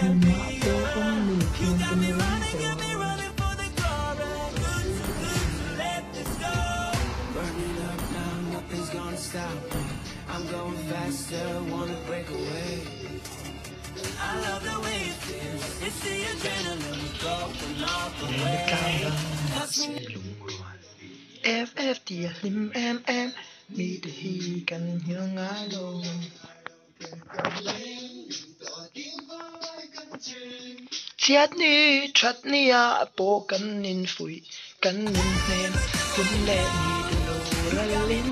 I'm going faster, wanna break away. I love the way it feels. It's the adrenaline going all the way. FF เดียริมMM มีแต่ฮีกันเหี่ยวง่ายลงเชียดนี้ชัดนี้โปกันนินฟุยกันนินเพลนคุณแลมีแต่โลละลิ้น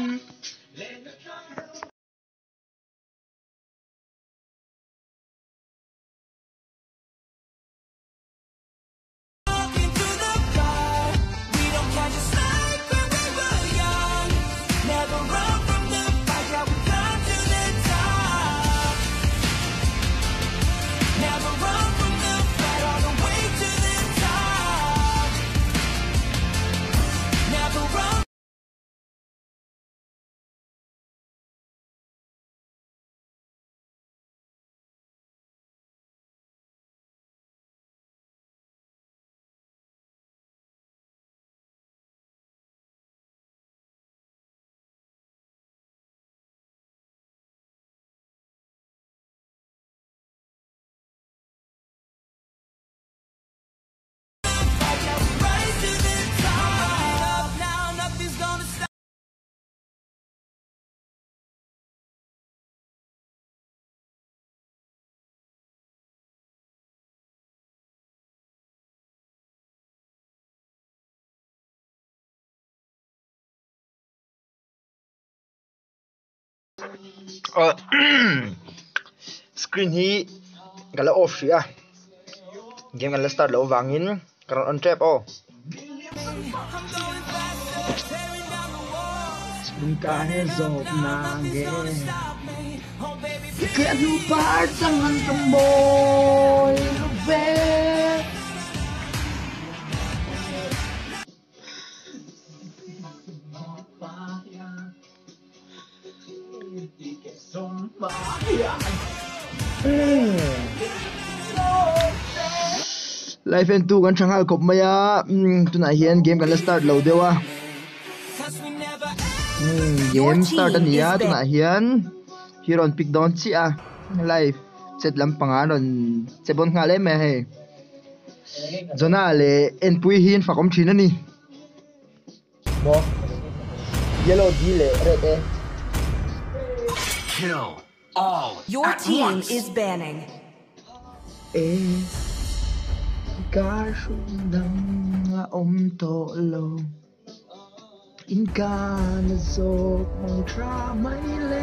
screen hi gala off ria game gala start lo wangin karon on trap screen ka he zop na ge can you part sangan tomboy ve Life and 2 kan changhal kop maya tuna hian game kan la start lo dewa game start ania tuna hian hiron pick down chi live set lam panga ron sebon ngale me he zona le en pui hin fakom thina ni bo yellow d le red Kill all. Your team is banning. Kashundang to lo in kana so mong tra mai le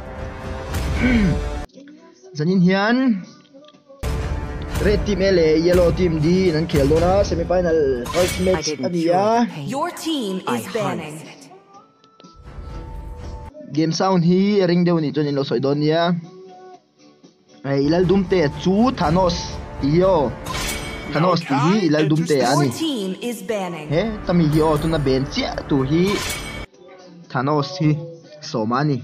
zanin hian red team ele yellow team di nan khel do na semi final first match ania Your team is banning. game sound hi ring deu ni ton in lo soi don nia ai ilal dum te chu Thanos iyo Thanos ti hi ilal dum te ani Your team is banning. he tami hi o tu na ben chia tu hi Thanos hi somani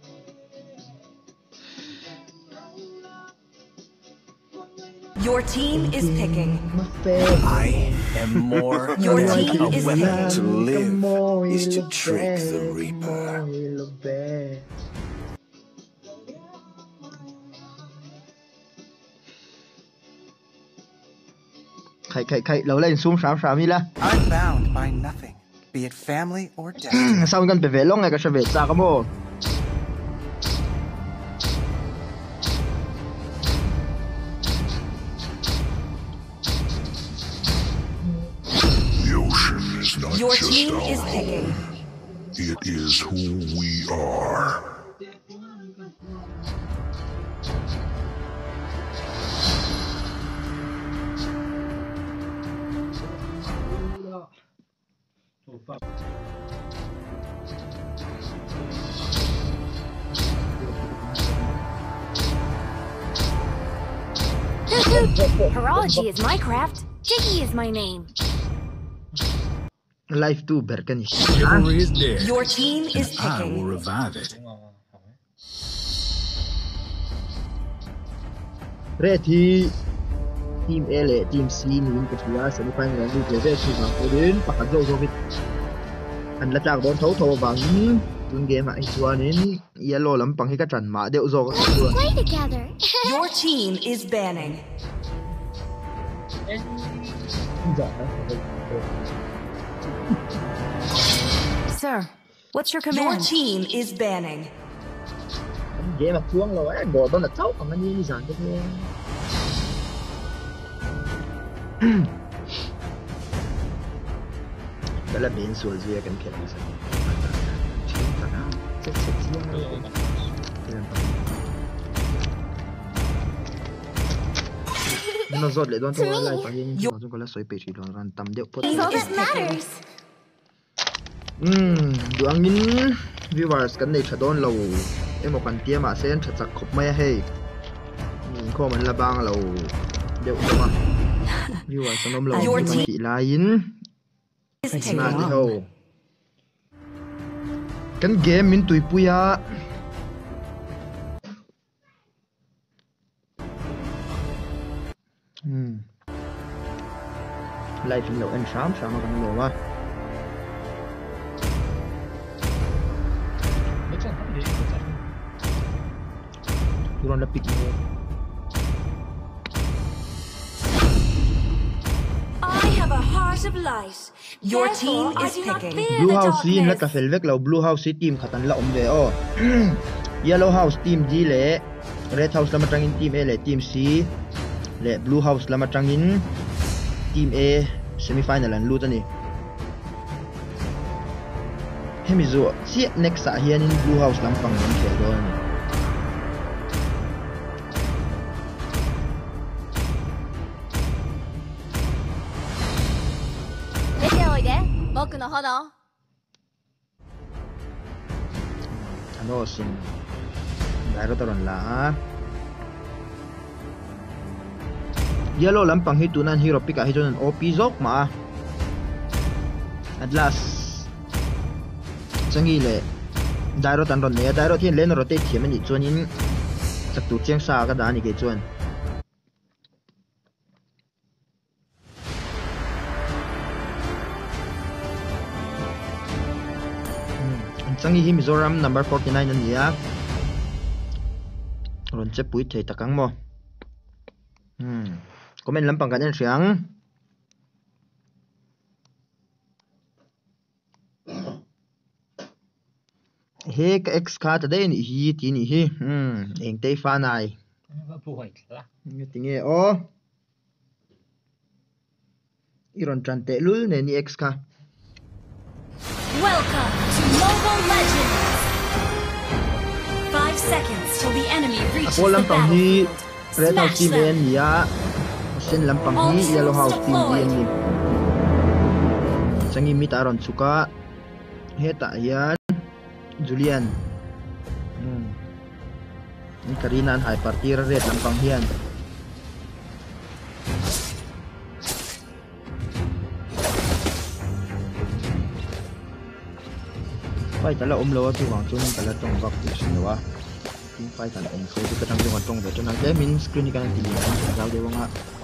Your team is picking. I am more. Your team is weapon to picking. live is to trick the Reaper. Khai lâu lên zoom sám đi la I'm bound by nothing, be it family or destiny. sao gần về long ngày cái về xa cái mồ Your team is picking. It is who we are. Horology is my craft. Jiggy is my name. Life 2 berkani Chivalry is dead. Your team is I will picking. revive it. Red hi team A le team C ni ka thia semi final ni te ve chu bang kodin pakhat zo bit an la tlak don tho bang tun game a chuanin yellow lampang hi ka tran ma deuh zo ka chuan Play together. Your team is banning. Sir, what's your Your command? team is banning. game a chuang lo ai go don la chau ang ani ni san te Dala bin sul zia kan khen sa nó rốt lại đoán thôi lại phải nhìn nó chúng có là soi page thì nó tầm điệu pot It's all that matters. Duang in viewers kan nei thadon lo emo kan tia ma sen thachak khop mai he kho man la bang lo deuh ma viewers anom lo ti lain na di ho kan game min tui puya live lo en sham kan lo wa Turun lapik ni. I have a heart of light. Your team is picking. Blue House team la ka felvek lo Blue House team khatan la omve o. Yellow House team D le Red House lama tangin team A le team C le Blue House lama tangin team A semi final an lut ani. Hemizo si next sa hian in Blue House lampang an khel do ani. Ano sin daro taron la Yellow lampang hi tunan hero pick a hi tunan OP zok ma at last changi le daro tan ron ne daro thien len rotate thiam ani chuanin chaktu chiang sa ka dani ke chuan changi hi Mizoram number 49 ania ron che pui thei takang mo comment lampang kan en riang he ka x kha ta dei ni hi ti ni hi eng te fa nai ni tinge o iron tran te lul ne ni x kha Welcome to Mobile Legends! 5 seconds till the enemy reaches Ako the lampang hi battlefield. Red House Smash team them! niya sin lampang hi Yellow House team ni changi mit aron chuka heta yan Julian ni Karina an hai party red lampang hian Pai tala lo tu wang chun tala tong bak tu sin lo wa tin pai tala eng so tu katang jong tong ve chun ang le min screen ni kan ti ni kan jaw de wanga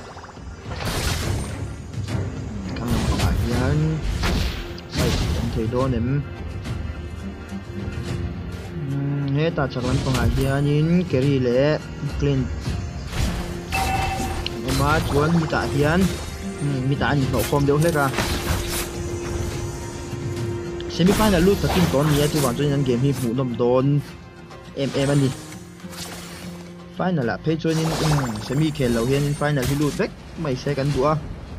kam nam pa hian pai an thei do nem he ta chaklan pa hian in carry le clean ma chuan mi ta hian mi ta ni no khom deuh hleka semi final lut takin ton ni atu wang chuan game hi mu nom don em ani final a phe chuan in semi khel lo hian in final hi lut vek mai second dua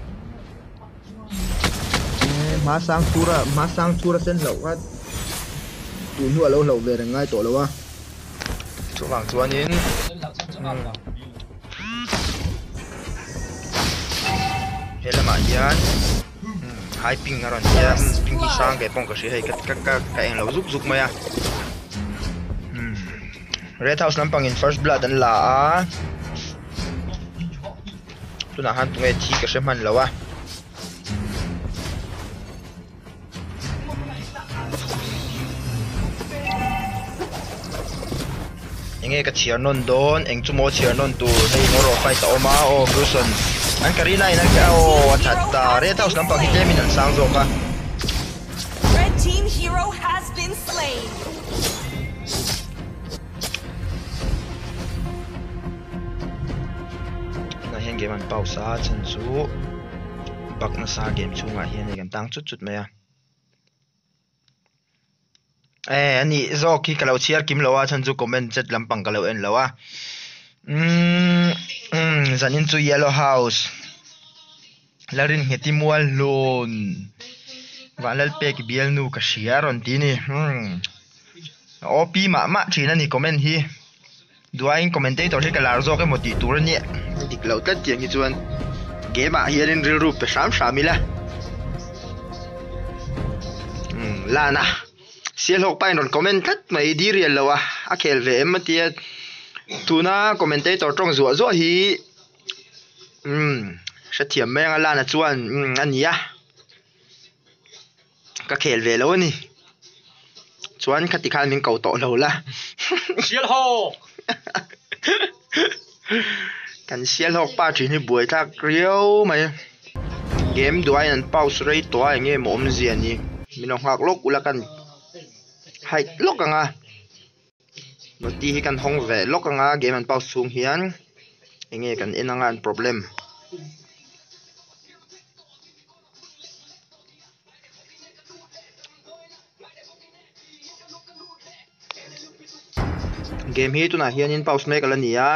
ma sang thura sen lo wa tu nu alo lo ve ngai to lo wa chu wang chuan in helama hian hai ping aron ya ping ki sang ke pong ka shi hei ka eng lo zuk maya Red House lampang in first blood an la a tuna han tunge thi ka sheman lawa enge ka chiar non don eng chumo chiar non tu hei ngoro fight ta oma o Gruson An Karina ina ka o chatta Red House lampang hi temin an sang zo ka. Red team hero has been slain. Na hian game an pausa chan chu bak na sa game chunga hian kan tang chut mai a. Ani zo ki kalau chiar kim lawa chan chu comment chat lampang kalau en lawa. Zanin chu Yellow House. Larin heti mual lon. Walal pek biel nu ka shiaron tini. Opi ma china ni comment hi. Duain commentator hi kalar zo ke moti tur ni. Dik lau tat tiang hi chuan. Game a hianin ril rup pe sham shamila. Lana. Sial hok pain ron comment tat mai di riel lawa. A khel ve em matia. Tuna commentator trong zo zo hi. Thiam mai nga lana chuan ania ka khel ve lo ni chuan khati khan min ko to lo la sial ho kan sial ho pa thi ni buai thak riau mai game duai an pause rei to ai nge mom zian ni minong hak lok ula kan hai lok anga no ti hi kan hong ve lok anga game an pause sung hian enge kan enanga an problem game hi tuna hianin pause make alania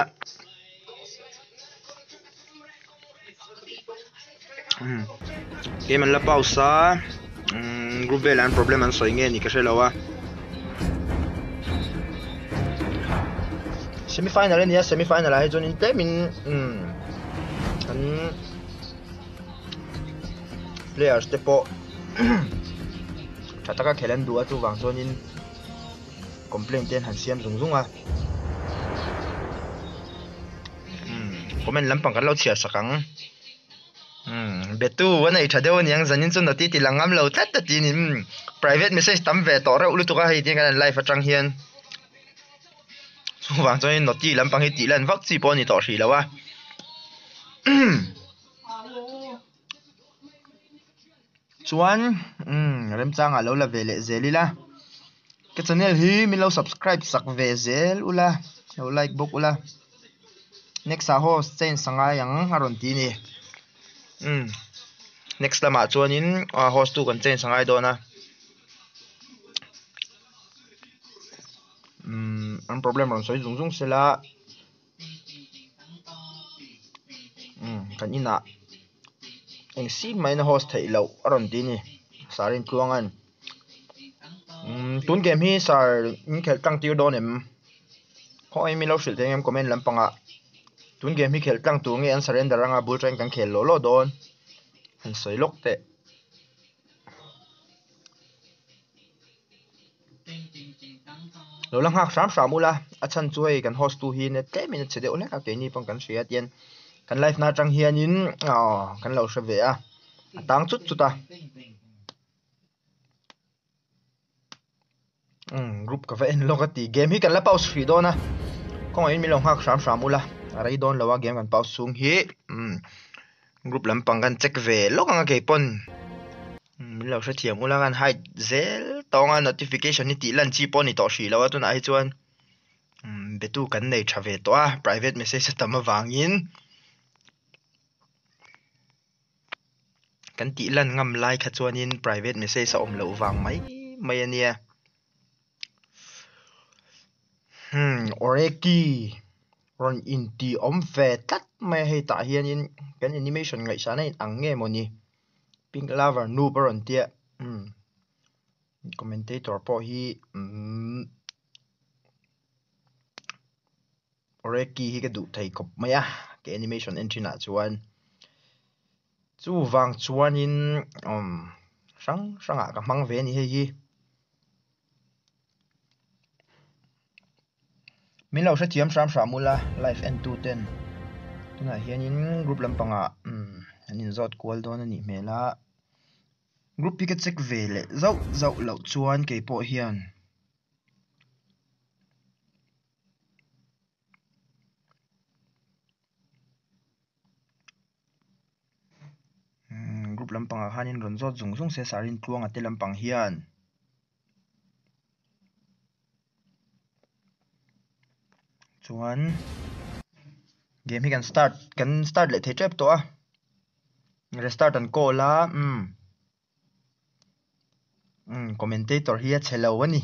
game an la pausa group velan problem an soi nge ni ka hrelowa semifinal ania semifinal ai join in temin kan players tepo thataka khelan du atu wang join in complaint ten han siam zungzunga comment lampang kan lo chia sakang betu wanai thadeu niang zanin chun noti tilangam lo tat tin private message tam ve to ra ulu tu ka hi tin kan live atang hian chu wang join noti lampang hi ti lan vak chi pon ni to hri lawa chuan rem chang a lo la vele zelila cái channel hi min lo subscribe sak ve zel ula lo like book ula next a host chen sanga yang aron ti ni next lama chuanin host tu kan chen sangai dona an problem ron soi zung sela kan ina eng si mai na host thei lo aron ti ni sarin tuangan tun game hi sar in khel tang tir don em hoi mi lo shil thengem comment lampanga tun game hi khel tang tu nge an surrender anga bul train kan khel lo don han soi lok te lo lang hak sam ula achan chuai kan host tu hi ne 10 minutes chede ole ka ke ni pang kan shia tian kan live na tang hianin kan lo hre ve a tang chut chuta group ka en lokati game hi kan la pause free dona kong in milong hak sam ula arai don lawa game kan pause sung hi group lampang kan check ve lokanga ke pon milo hre thiam ula kan hide zel tonga notification ni ti lan chi pon ni to hri lawa tun ai chuan betu kan nei thave to a private message tama wangin kan ti lan ngam lai kha chuanin private message om lo wang mai ania oreki ron inti om ve tat mai hei ta hianin kan animation ngai sana in ange moni pink lover nu baron tia commentator po hi oreki hi ka du thei kop maya ke animation entry na chuan chu wang chuanin sang ka mang ve ni hei hi min lo hre thiam sam mula live n 210 tuna hianin group lampanga anin zot kwal don ani mela group pi ka check ve le zau lo chuan ke po hian lampang hanin ronzot zungsung se sarin tluang ate lampang hian chuan game hi kan start le thei trap to a restart an call la commentator hi a chelo ani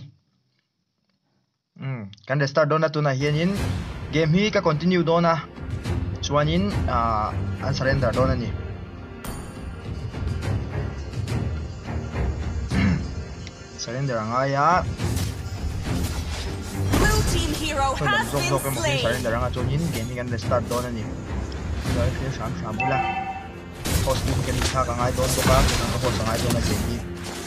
kan restart dona tuna hianin game hi ka continue dona chuanin an surrender dona ni surrender angaya Blue team hero has been slain. surrender anga chuanin game hi kan restart dona ni loi fe sam bula host team kan tha ka ngai don boka ka host ngai don na game hi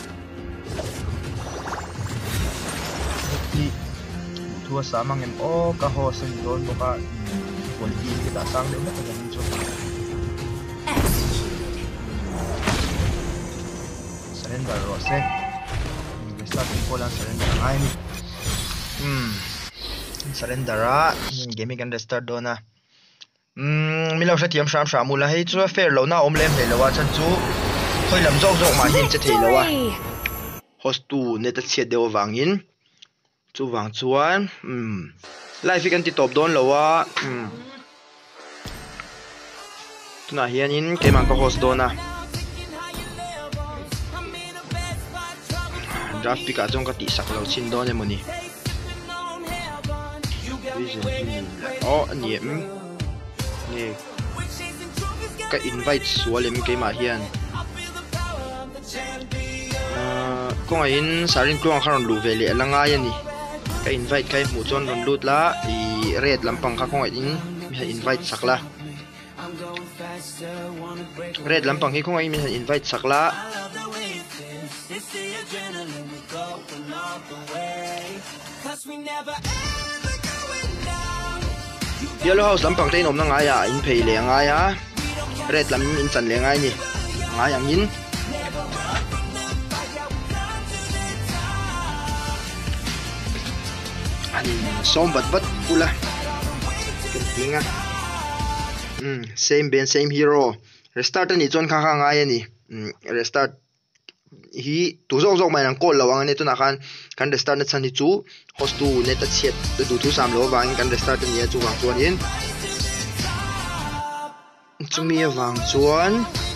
tua samang em ka host ni don boka quality kita sang le na ka ni chu surrender rose restart ko lan surrender ngai ni surrender a game kan restart dona milau sa tiam sham mula hei chu fair lo na om lem le lawa chan chu khoi lam jok ma hin che thei lawa host tu ne ta che deu wangin chu wang chuan live kan ti top don lawa tuna hianin keman ka host dona draft pick a chong ka ti sak lo chin don emoni ani ni ka invite sualem kema hian kong in sarin kluang kharon lu veli alanga yani ka invite kai mu chon ron lut la I red lampang kha kong in mi invite sakla red lampang hi kong ai mi invite sakla yellow house lampang tein om na nga ya in phei le nga ya red lam in chan le ngai ni nga yang in ani som bat pula kinga same ben same hero restart ani chon kha ngai ani restart hi tu zong mai nang call lawang ani tuna kan restart na chani chu host tu net ta chet du thu sam lo wang kan restart ni chu wang chuan in chumi wang chuan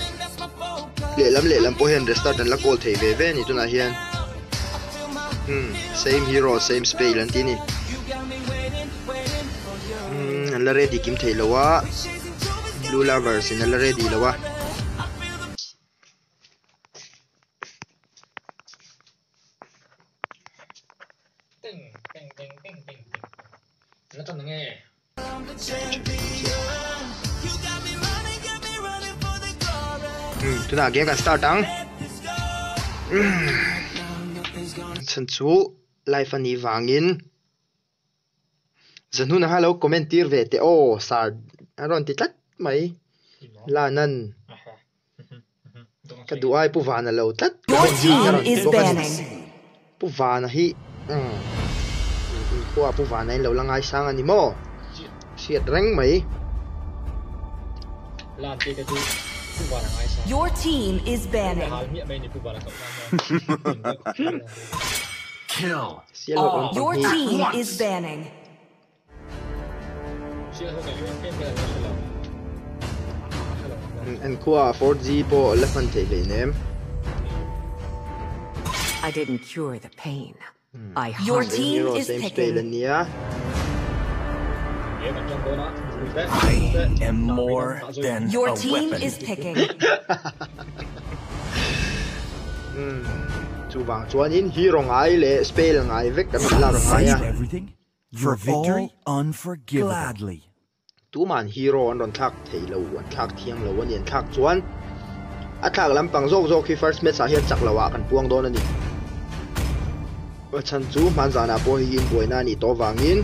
le lam po hen restart an la call thei ve ni tuna hian same hero same spell an tini an la ready kim thei lawa blue lovers in la ready lawa tuna game kan start ang chan chu live ani wangin zanu na hello commentir ve te sar aron ti tat mai la nan ka duai pu vana lo tat Your team is banning. pu vana hi ko pu vana lo langai sang ani mo siat reng mai la te ka tu pu vana ngai sang Your team is banning. Kill. Your team is banning. and kwa 4G po lefan te le nem I didn't cure the pain. I Your harmed team is same picking. spell nia I am more than Your a team weapon. is picking. chu wang chuan in hero ngai le spell ngai vek kan la ro ngai Save everything for victory unforgivable. Gladly. tu man hero an ron thak thei lo an thak thiang lo an yen thak chuan a thak lampang zok khi first match a hian chak lawa kan puang don ani chan chu man zana po hi in boina ni to wangin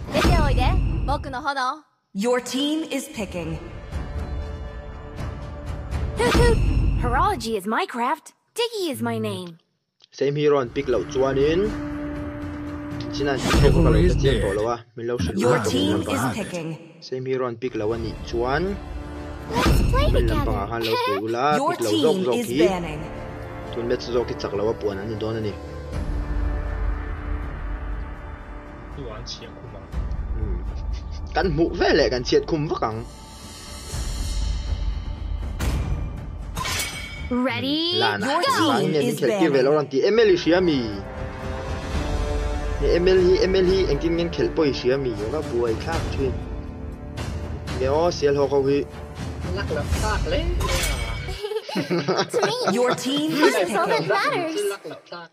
Your team is picking. Hoot hoot! Horology is my craft. Diggy is my name. same hero an pick lo chuan in chinan Chivalry is dead. to lawa min lo Your team is picking. same hero an pick lo ani chuan Let's play Mình làm together. bằng hàng lâu tuổi là Your thịt lâu dọc team dọc is khí banning. tuần biết dọc cái chặt lâu buồn anh đó này 去玩起库吗？ căn mũ về lại căn chiết khum vắc cẳng Ready? là nãy Your sáng team nghe is mình khéo về lâu rồi thì Emily Xiaomi Emily anh kinh nghe khéo bồi Xiaomi và bồi khác chuyện nếu xia hồ câu hi ลักหลับซากเลย To me, Your team is that's all that picking. matters. ลักหลับซาก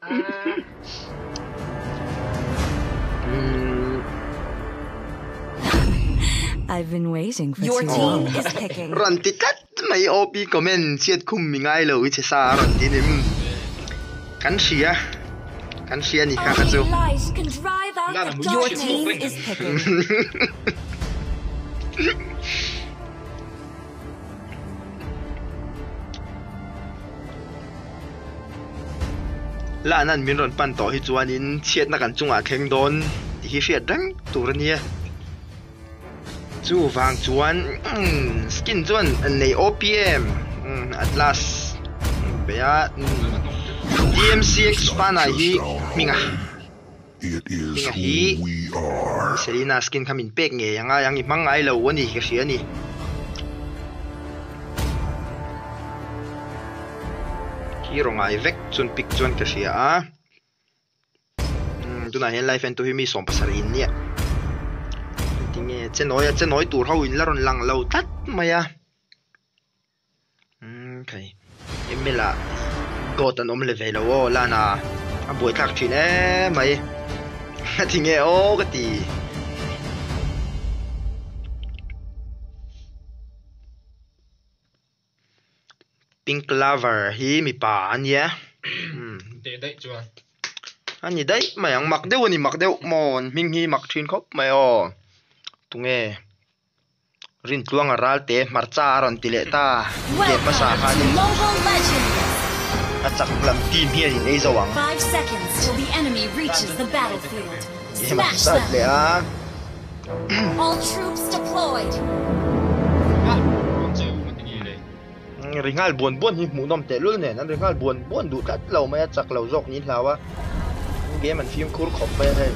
I've been waiting for your team is picking. รันติกัดไม่โอปีก็มันเชียดคุมมีง่ายเลยเชสารันตินี่กันเชียนี่ค่ะจู Only light can drive out the your team is picking. และนั่นมีรถปั่นต่อให้จวนนินเชียดนักกันจุงอาแข่งโดนที่เชียดดังตัวนี้จู่ฟังจวนสกินจวนใน OPM อัตลัสเบียDMCX ปานาฮีมิงะ It is Minga who hi. we are. เซรีนาสกินคำอินเป็กเงยยังอีมังไงเราวันนี้ก็เชียนี่ที่รงไอเวกจนปิกจนก็เชียดูน่าเห็นไลฟ์แฟนตัวที่มีสองภาษาอินเนี่ยทีนี้เจ้าน้อยตัวเขาอินแล้วรอนลังเราตัดมาอ่ะโอเคเอ็มเมล่ากดอันอมเลเวลโอ้ลานาบวยทักทีแน่ไหมทีนี้โอ้ก็ตีพิงค์ลาเวอร์ฮีมีป่าอันเนี้ยเตะได้จวนอันนี้ได้ไม่ยังมักเดียวนี่มักเดียวมอนมิงฮีมักทินครบไม่อ๋อตรงเงี้ยรินตวงอาราลเตะมาร์จ้ารันติเลต้าเก็บภาษา Welcome คา to นิ Mobile Legends. อาจักลำทีมเฮียนี่ไอ้สว่าง 5 seconds till the enemy reaches the battlefield. เฮ้ยมัน Smash สัตว์เลย them. อ่ะ All troops deployed. เจอมันอย่างนี้เลยริงาลบวนหิหมูนมเตะลุ่นเนี่ยนั่นริงาลบวนดูกัดเราไม่จักเราจกนี้แล้ววะเกมมันฟิล์มคูร์ขบไปให้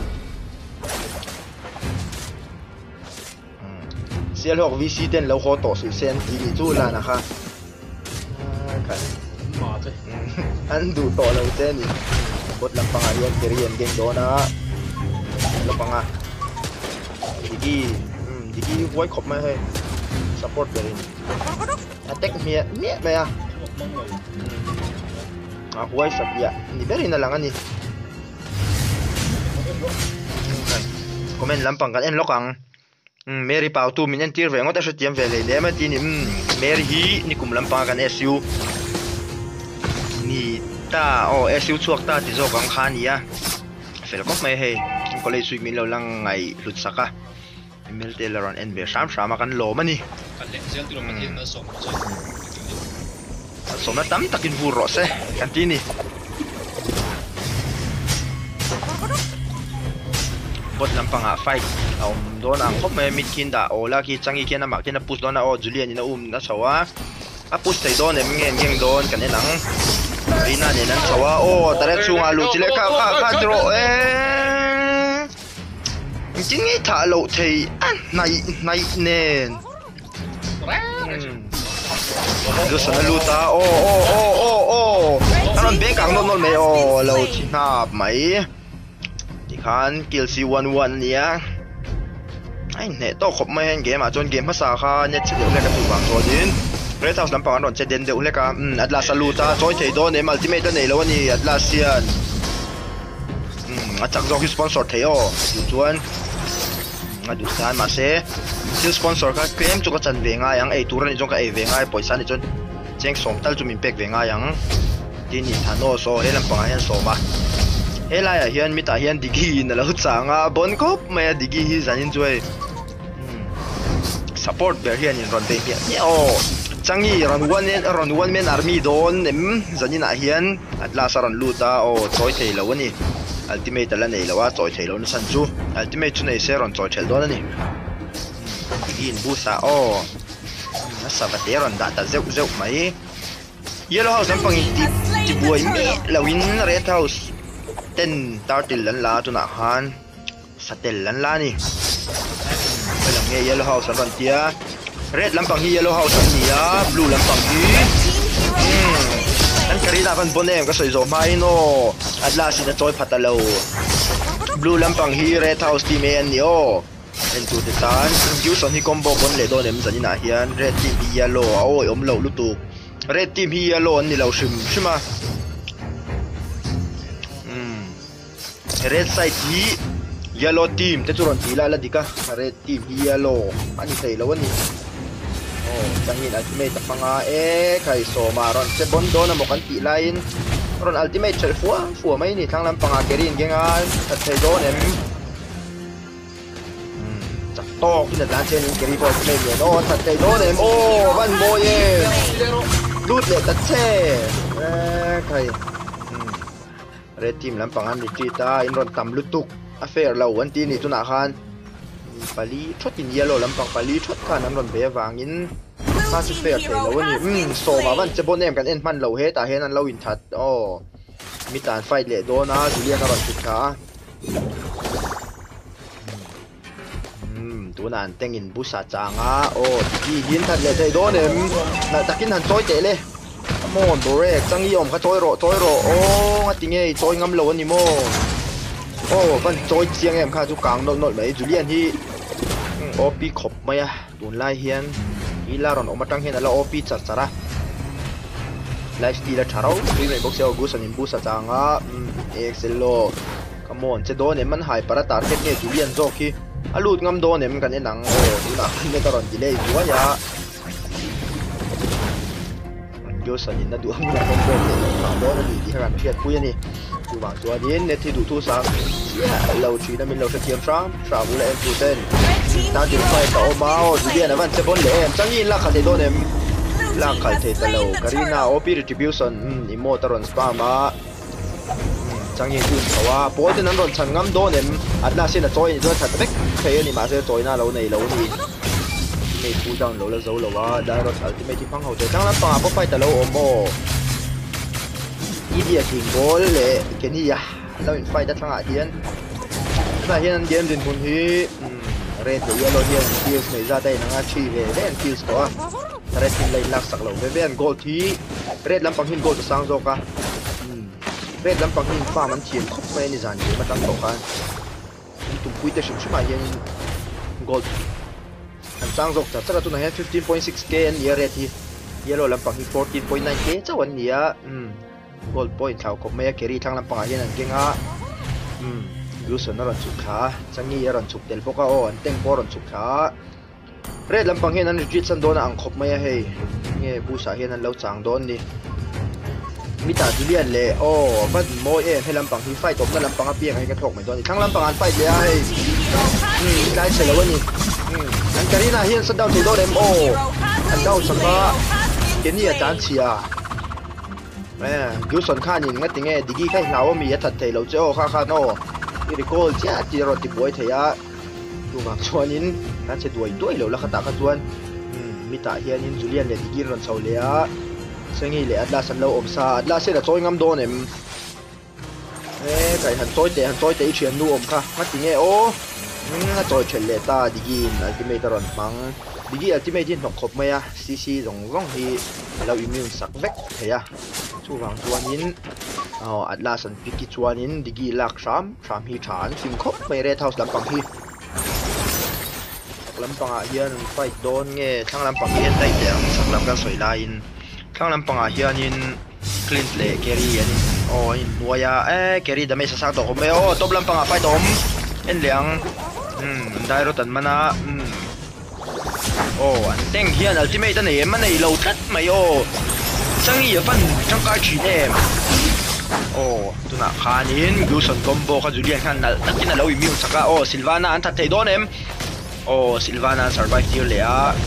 เสียหลอกวีซีเต้นเราขอต่อสิเซนทีจู้แล้วนะคะค่ะมาเจ้อันดูต่อเราเต้นนี่บทลำปังอาเรียนเก่งโดนะลำปังอ่ะดิกี้ไว้ขบไม่ให้ซัพพอร์ตเบรินเต็กเมียไปอ่ะไว้สับยะนี่เบรินนั่นแหละงั้นนี่คอมเมนต์ลำปังกันเอ็นล็อกอังเมรี่เป่าตูมินยันตีร์เวงก็แต่ชุดเตรียมเวเลยเดี๋ยวมาทีนี่เมรี่ฮีนี่กุมลำปังกันเอสยูนี่ตาเอสยูชวกตาที่โจกังคานี่อ่ะเฟลก็ไม่ให้ก็เลยสุยมินเราลังไงหลุดสักอ่ะเมลเตลรอนเอ็นเบสามมากันโลมันนี่กันเล่นเสียงตัวมันยังน่าสมใช่สมตั้มตักินฟูรอสกันที่นี่บทลำปังไฟเอาโดนอ่างคบไม่มิดกินด่าโอลากีจังอีเกียนมาเกียนพุสโดนจูเลียนนี่นะนะชาวะพุสไทยโดนเนี่ยมึงเงี้ยโดนกันเนี่ยหนังรีน่าเนี่ยนั่นชาวะแต่เรื่องช่วงอาลูจิเล่ข้าโดจริงไอ้ท่าโลเทียในเน่นดูสนุกตาถ้าเราเบงกังโดนไม่เราที่หน้าไหมที่ขันกิลซีวันเนี่ยไอ้เนี่ยต้องขบไม่เห็นเกมจนเกมภาษาค่ะเนี่ยเดี๋ยวเล่นกันถูกวางตัวดินเรื่องทำลำปางโดนเจเดนเดี๋ยวเล่นกันอัตลาสลูตาจอยเทโดนเนี่ยมัลติเมตเนี่ยแล้ววันนี้อัตลาเซียนจากจอกสปอนเซอร์เทโออยู่ชวนดูสารมาเซ่ที่สปอนเซอร์ก็เคลมจุกจันเวงายังไอตัวนี้จงก็ไอเวงาปล่อยสันนี่จนเจงส่งตัลจุมินเป็กเวงายังที่นี่ทานโอโซเฮลัมปังเฮียนโซมาเฮลายเฮียนมิตาเฮียนดิกีนั่นแหละหุ่นสังบนกบไม่ดิกีฮิจันยินช่วยซัพพอร์ตเบอร์เฮียนรอนเตย์เนี่ยจังยี่รอนวันเมนอาร์มีโดนจันยินเฮียนอัตลาสรันลูตาจอยเทย์แล้ววันนี้อัลติเมทแล้วนี่แล้วว่าจอยเทย์แล้วนั่นสันจูอัลติเมทชุนไอเซรอนจอยเทย์แล้วนี่ยินบูซ่า Savateron data zeu mai Yellow House ang pangin ti buhay mi lawin Red House 10 tartil lan la tu na han sa tel lan la ni walang nge Yellow House ang rantia Red lampang hi Yellow House ang niya Blue lampang hi ang karina kan bonem kasoy zo mai no at lasi na toy patalaw Blue lampang hi Red House team en yo and to the tan use on hi combo bon le don em zani na hian Red team hi Yellow oi om lo lutu Red team hi Yellow ni lo shima Red side hi Yellow team te churon tila la dika Red team hi Yellow ani sei lo ni Tangin ultimate panga kai so maron se bondo na mo kan ti line ron ultimate chel fuwa mai ni thang lam panga kerin gengan ta thei do nem chak to kin la chen keri bo se le no ta thei do nem van mo ye lut le ta che kai Red team lam panga ni ti ta in ron tam lutuk affair lo wan ti ni tu na khan pali thot in Yellow lampang pali thot khan an ron be wangin ta su fair thei lo ni so ma van che bonem kan en man lo he ta hen an lo in that mi tan fight le do na Julian ron thik kha tu nan teng in busa changa di hin that le thei do nem na takin han choi te le mon bore changi om kha choi ro ngatinge choi ngam lo ni mo van choi chiang em kha chu kang nol mai Julian hi OP khop maya tun lai hian ilaron omatang hen ala OP chara life steal tharau prime box yo gusan in busa changa excello come on che don em man hai para target ne Julian zo ki alut ngam don em kan enang duna ne taron delay juwa ya Josan in na duang na combo do na ni di han phiat pu ni chu wang chua din ne thi du thu sang lâu chỉ là mình lâu sẽ kiếm Trump là em phụ tên ta chỉ phải tao bao Julian là vẫn sẽ bốn lệ em chẳng nhìn là khởi thế em là khởi thế ta lâu Karina OP retribution immortal spam mà chẳng nhìn chun thua bố thì nó còn chẳng ngắm đôi em anh là xin là chơi cho thật đấy thế thì mà sẽ chơi na lâu này này phụ trang lâu là dấu lâu à đã rồi thật thì mấy thì phăng hậu chơi chẳng lắm mà bố phải ta lâu ôm mồ ý thì bố lệ cái gì àเราอินไฟดัดทางอาเทียนถ้าเฮียนเกมดินคนที่เรดเยลโลเฮียนคิวส์ไม่จะได้นังอาชีพเลยเล่นคิวส์ตัวเรดทีมเลยลักสักเหล่าเว้นโกลที่เรดลำปังหินโกลจะสร้างโจกะเรดลำปังหินฟ้ามันเทียนครบไม่ในจานเดียวมาตั้งโต๊ะกันตุ่มคุยแต่ชิมชิมาเฮียนโกลอันสร้างโจกแต่ถ้าเราตัวไหน 15.6k เยเรดที่เยลโลลำปังหิน 14.9k เจ้าวันนี้Gold point เขาคงไม่แครี่ทางลำปางยันเก่งอ่ะยูส่วนนั้นสุขาจังงี้รันสุกเดลพวกเขาอันเต็งพอรันสุขาเรดลำปางยันจิตสันโดนอังคบไม่ให้เงี้ยผู้สาเหตุนั้นเราจางโดนนี่มิตาจูเลียนเลยมันโมให้ลำปางที่ไฟตบนั่นลำปางเปียงให้กระทบเหมือนตอนนี้ทั้งลำปางอันไฟเลยได้เสร็จแล้ววะนี่อันการีน่าเฮียนสันดาวถือโดนอันดาวสังกะเกนี่อาจารย์เชียยูส่วนข้านี่งั้นติงดิกี้แค่เรามีทัดเทเราเจ้าข้าโน่อีริโก้เจ้าที่เราติดป่วยเทียดูบางส่วนนี้การเช็ดด้วยเราละขตาขจวนมิตาเฮียนินจูเลียนเลยดิกี้รันเซาเลียซึ่งนี่เลยอัดลาสันเราอมซาอัดลาเสร็จแล้วจอยงำโดนไก่หันจอยเตะเฉียนดูอมค่ะงั้นติงจอยเฉลี่ยตาดิกี้อัลติเมตรันฟังดิกี้อัลติเมตที่หนกขบไหมซีร้องที่เราอิมิวสักเวกเทียชูวางจวนนินอัดลาสันพิกิจวนนินดิกีลักชามฮีฐานฟิงคบไม่เรทเท่าลำปังฮีลำปังอาเฮียนไฟโดนเงี้ยทั้งลำปังเฮียนได้เดียวสักลำกันสวยลายทั้งลำปังอาเฮียนินคลินต์เล่แกรี่นินนัวยาแกรี่ดำไม่สักตัวผมไม่ตบลำปังอาไฟตมเอ็นเหลียงได้รถตันมานะอันเต็งเฮียนอัลติเมตันเนี่ยมันในเราทัดไม่จังยี่ฟันจังการฉีดเนี่ยตัวน่ะขานินยูสันคอมโบข้าจูเลียนขันนักกินเราอีมิวสักซิลวาน่าอันทัดเทโดนซิลวาน่า survive ที่เหลือ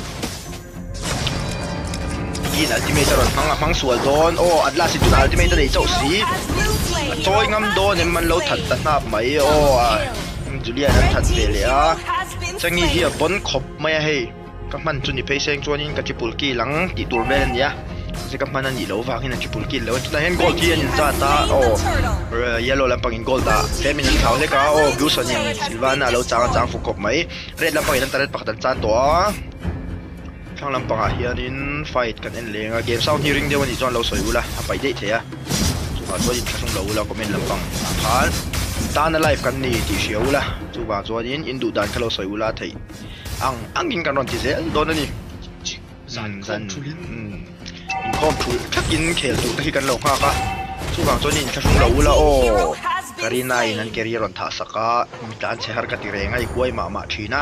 กินอัลติเมตรพังสวนโดนอัดลาสิตัวน่ะอัลติเมตรเนี่ยเจ้าสีจอยงำโดนเนี่ยมันเราทัดตัดหน้าไหมจูเลียนอันทัดเทเหลือจังยี่เฮียบนขบไม่ให้ các man chu ni phe seng chuan in ka triple kill lang ti tur vel nia se ka man ani lo wang hin triple kill lo tuna hen goal kian in cha ta yellow lampang in goal da feminine thau le ka Guson in Silvana lo chang fu kop mai red lampang in taret pakatan chan to thang lampang a hian in fight kan en lenga game sound hearing de wani chuan lo soi ula apai de thea chuwa chuan in thasung lo ula comment lampang phal tan live kan ni ti shiula chuwa chuan in du dan khalo soi ula thei ang in kan ron ti zel don ani zan in khom thu thak in khel tu hi kan lo kha ka chuwa chuan in thasung lo ula Karina in an career on tha saka dan che har ka ti renga I kuai ma thina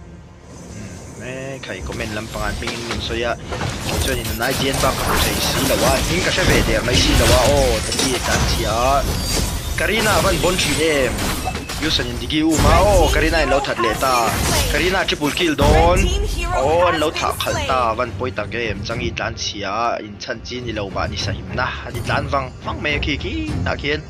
khai comment lampangan pingin min soya chuan in nai dian ba ka sei si lawa hin ka shave der mai si lawa tati tan chia Karina van bon chi em Guson in digi uma Karina in lo that le ta Karina triple kill don lo tha khal ta van poi ta game changi tan chia in chan chi ni lo ba ni sa him na ani tan wang me ki ta kien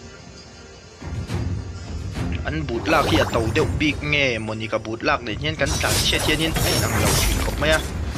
an boot lak hi atau deuh big nge Monica boot lak nei hian kan tlan che hian in ai ang lo thin khop mai a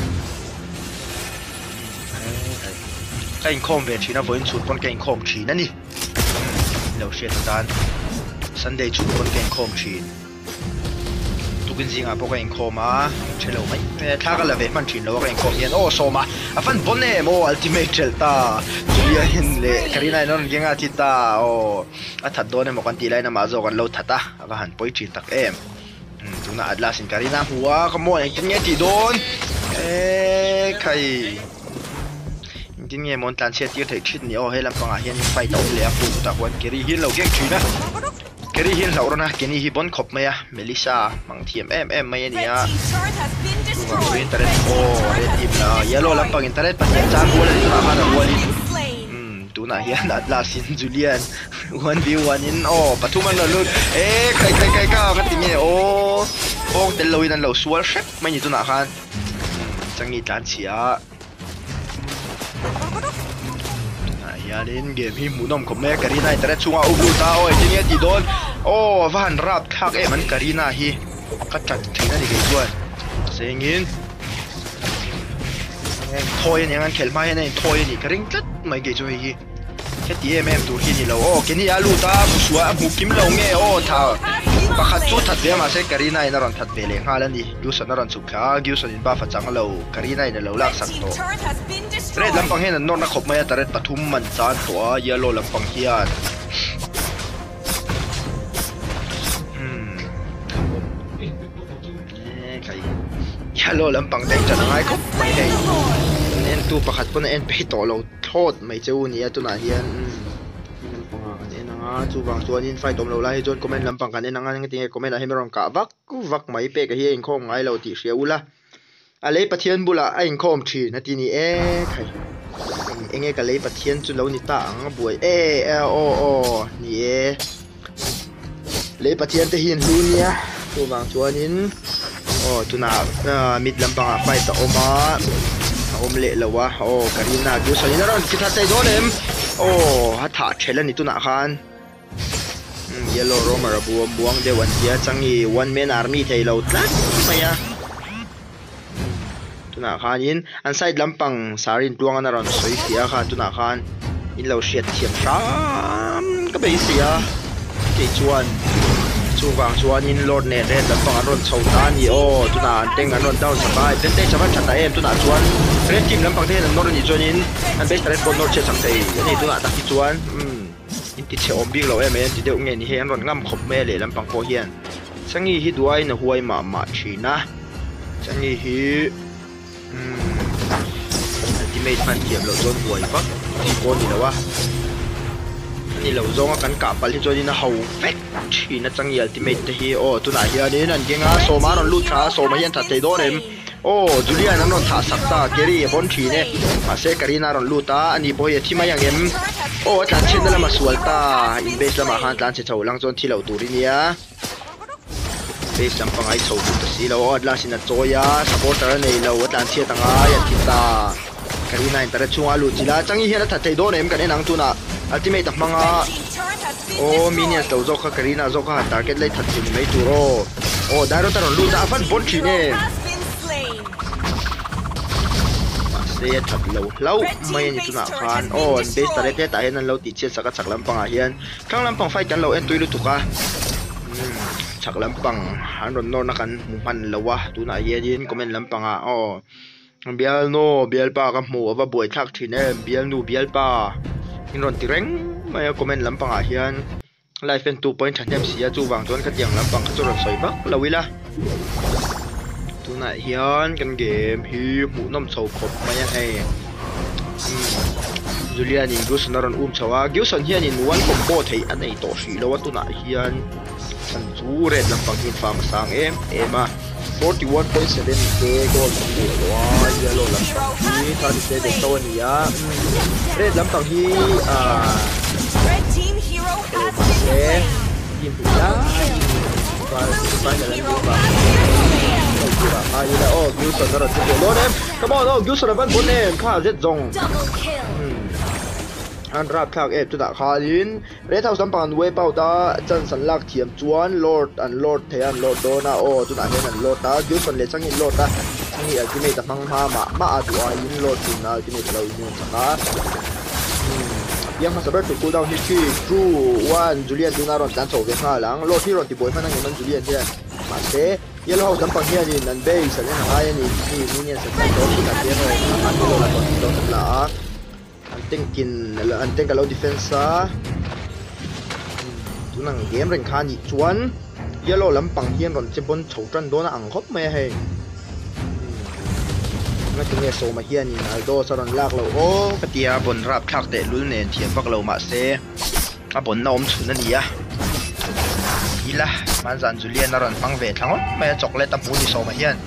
kain khom ve thina voin chut pon kain khom thina ni lo she tan Sunday chut pon kain khom thin tukin zinga po kain khoma chelo mai thla ka la ve man thin lo kain khom hian soma afan bonne mo ultimate chelta Julia hin le Karina non genga tita athat don mo kan ti lai na ma zo kan lo thata ava han poi chin tak em tuna Atlas in Karina huwa kamo ai tin nge ti don khai tin nge mon tan che ti thei thit ni he lam panga hian fight au le pu ta wan keri hin lo gek thina keri hin lo rona keni hi bon khop maya Melissa mang thiam em mai ania internet red team la yellow lam pang internet pa chan wala ha na wali tuna hian Atlas in Julian 1v1 in pathuman lo lut kai ka ti nge tel lo in lo sual shek mai ni tuna khan changi tan chia yanin game hi munom khom me Karina internet chunga ubu ta ti nge ti don van rap thak man Karina hi ka chat thina ni ge chuan sengin thôi anh ăn khel mai này thôi thì cái ring rất mấy cái cho hi cái tiệm em tụi hi lâu cái này alu ta busua bu kim lâu nghe thà bà khát chút thật vậy mà sẽ Karina này nó còn thật về liền ha lần đi Guson nó còn chụp khá Guson in ba phát trắng lâu Karina này lâu lạc sắc to red làm bằng hen nó khop mai ta red pathum man chan to yellow làm bằng hian yellow làm bằng đen cho nó ai khop mai này en tu pakhat pon en pe to lo thot mai cheu ni atuna hian chu wang chuan in fight tom lo lai chuan comment lampang kan en anga nge comment a hemerong ka vak mai pe ka hi in khom ngai lo ti hriaula a lei pathian bula a in khom thi na ti ni khai enge ka lei pathian chu lo ni ta ang buai ni lei pathian te hin lu nia chu wang chuan in tuna mid lampang a fight ta oma le lawa Karina Guson in ron kita tai donem hatha thela ni tuna khan yellow romer buang de wan dia changi one man army thei lo tlat maya tuna khan in an side lampang sarin tuang an ron soi sia kha tuna khan in lo shet thiam ram ka be sia ke chuan chuwang chuan in lord ne red lampang an ron chho ta ni tuna an teng an ron down sabai ten te chaman thata em tuna chuan red team lampang te nor ni chuan in an best red ball nor che chang tei ani tuna ta ki chuan in ti che om big lo em ti deuh nge ni he an ron ngam khop me le lampang ko hian changi hi duai na huai ma thina changi hi ultimate man tiam lo zon huai ba ko ni lawa ni lo zonga kan ka pal hi chuan in a ho fek thina changi ultimate te hi tuna hian in an genga soma ron lu tha soma hian tha te donem Julian an ron tha sakta Gary bon thi ne ma se Karina ron lu ta ani boy thima yang em tlan chen la ma sualta in base lama han tlan che chho lang chon thilo turi nia base lam pangai chho tu si lo Atlas in a choya supporter nei lo tlan che tanga ya kita Karina in tara chunga lu chila changi hian tha te donem kan enang tuna ultimate manga minions lo zo kha Karina zo kha target lai that chin mai tu ro daro taron lu ta fan bon thi ne se that lo mai ni tuna khan on base tare te ta hen lo ti che saka chak lampang a hian thang lampang fight kan lo en tuilu tuka chak lampang han ron nor na kan mu man lawa tuna hian comment lampang a bial no bial pa ka mu ava boi thak thine bial nu bial pa in ron tireng mai comment lampang a hian life en 2 point thanem sia chu wang ton ka tiang lampang ka chu ron soi bak lawila tuna hian kan game hi mu nom chho khop mai a he Julian in Guson naron chawa Guson hian in one combo thei anei to hri lo tuna hian chan chu red lampang hin farm sang ema 41.7k goal wa yellow lampang hi thani se de to nia red lampang hi Red team hero has been slain. team pula final ba ayuda Guson naron tu lo nem come on Guson ban bon nem kha zet zong Double kill. an rap thak tu da khalin red house lampang we pau ta chan san lak thiam chuan lord thean lord dona tu da hen an lord ta Guson le changin lord ta changi ultimate mang ma adu a in lord tin na ultimate lo in chaka yang masaber tu cooldown history true one Julian Dunaron dan so ve lang lord hero ti boy manang man Julian dia mase yellow house lampang hian in an base an haya ni minion sa to na dia no an lo la to la anteng kalau defense tunang game ren khani chuan yellow lampang hian ron chebon chhotran dona angkhop mai he na tinge so ma hian in aldo saron lak lo katia bon rap thak te lul nen thiam bak lo ma se a bon na om chhun ani a ila man zan Julian naron pang ve thangot mai chocolate ta pu ni so ma hian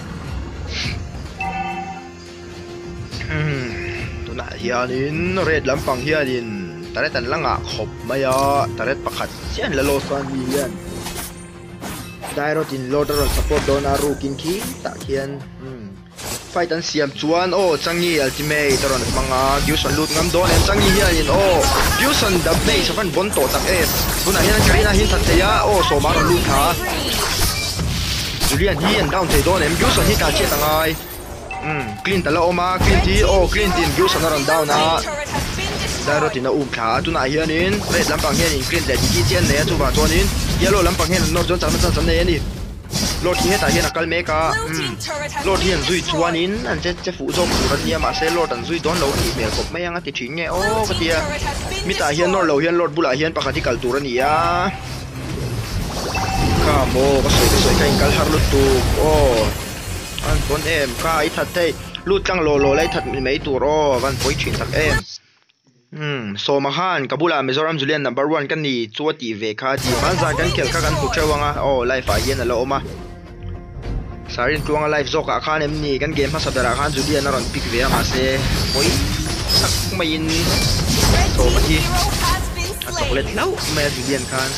hianin red lampang hianin taret an langa khop maya taret pakhat sian la lo san hian dairotin loader on support dona rukin ki ta hian fight an siam chuan changi ultimate ron manga Guson lut ngam don en changi hianin Guson da base fan bon to tak tuna hian karina hin thatya so ma ron lut ha Julian hian down te don em Guson hi ta che tangai clean tala oma clean ti clean tin Guson naron down na daro tin na tha tuna hianin red lampang hianin clean le di chen ne chu ba chuanin yellow lampang hian no jon chan ne ni lord hi ta hian akal meka lord hian zui chuanin an che fu zo ku ran nia ma se lord an zui don lo ni mel kop mai anga ti thin nge ka tia mi ta hian nor lo hian lord bula hian pakhati kal tur ania ka mo ka soi ka inkal har lu tu an bon em ka I that te lut tang lo lai that mi mai tur van poi thin tak so ma khan kabula Mizoram Julian number 1 kan ni chuati ve kha di manza kan kel ka kan pu chawanga life a yen ala oma sarin tuanga life zoka khan em ni kan game ha sadara khan Julian naron pick ve ma se poi sak main so ma hi chocolate lau ma Julian khan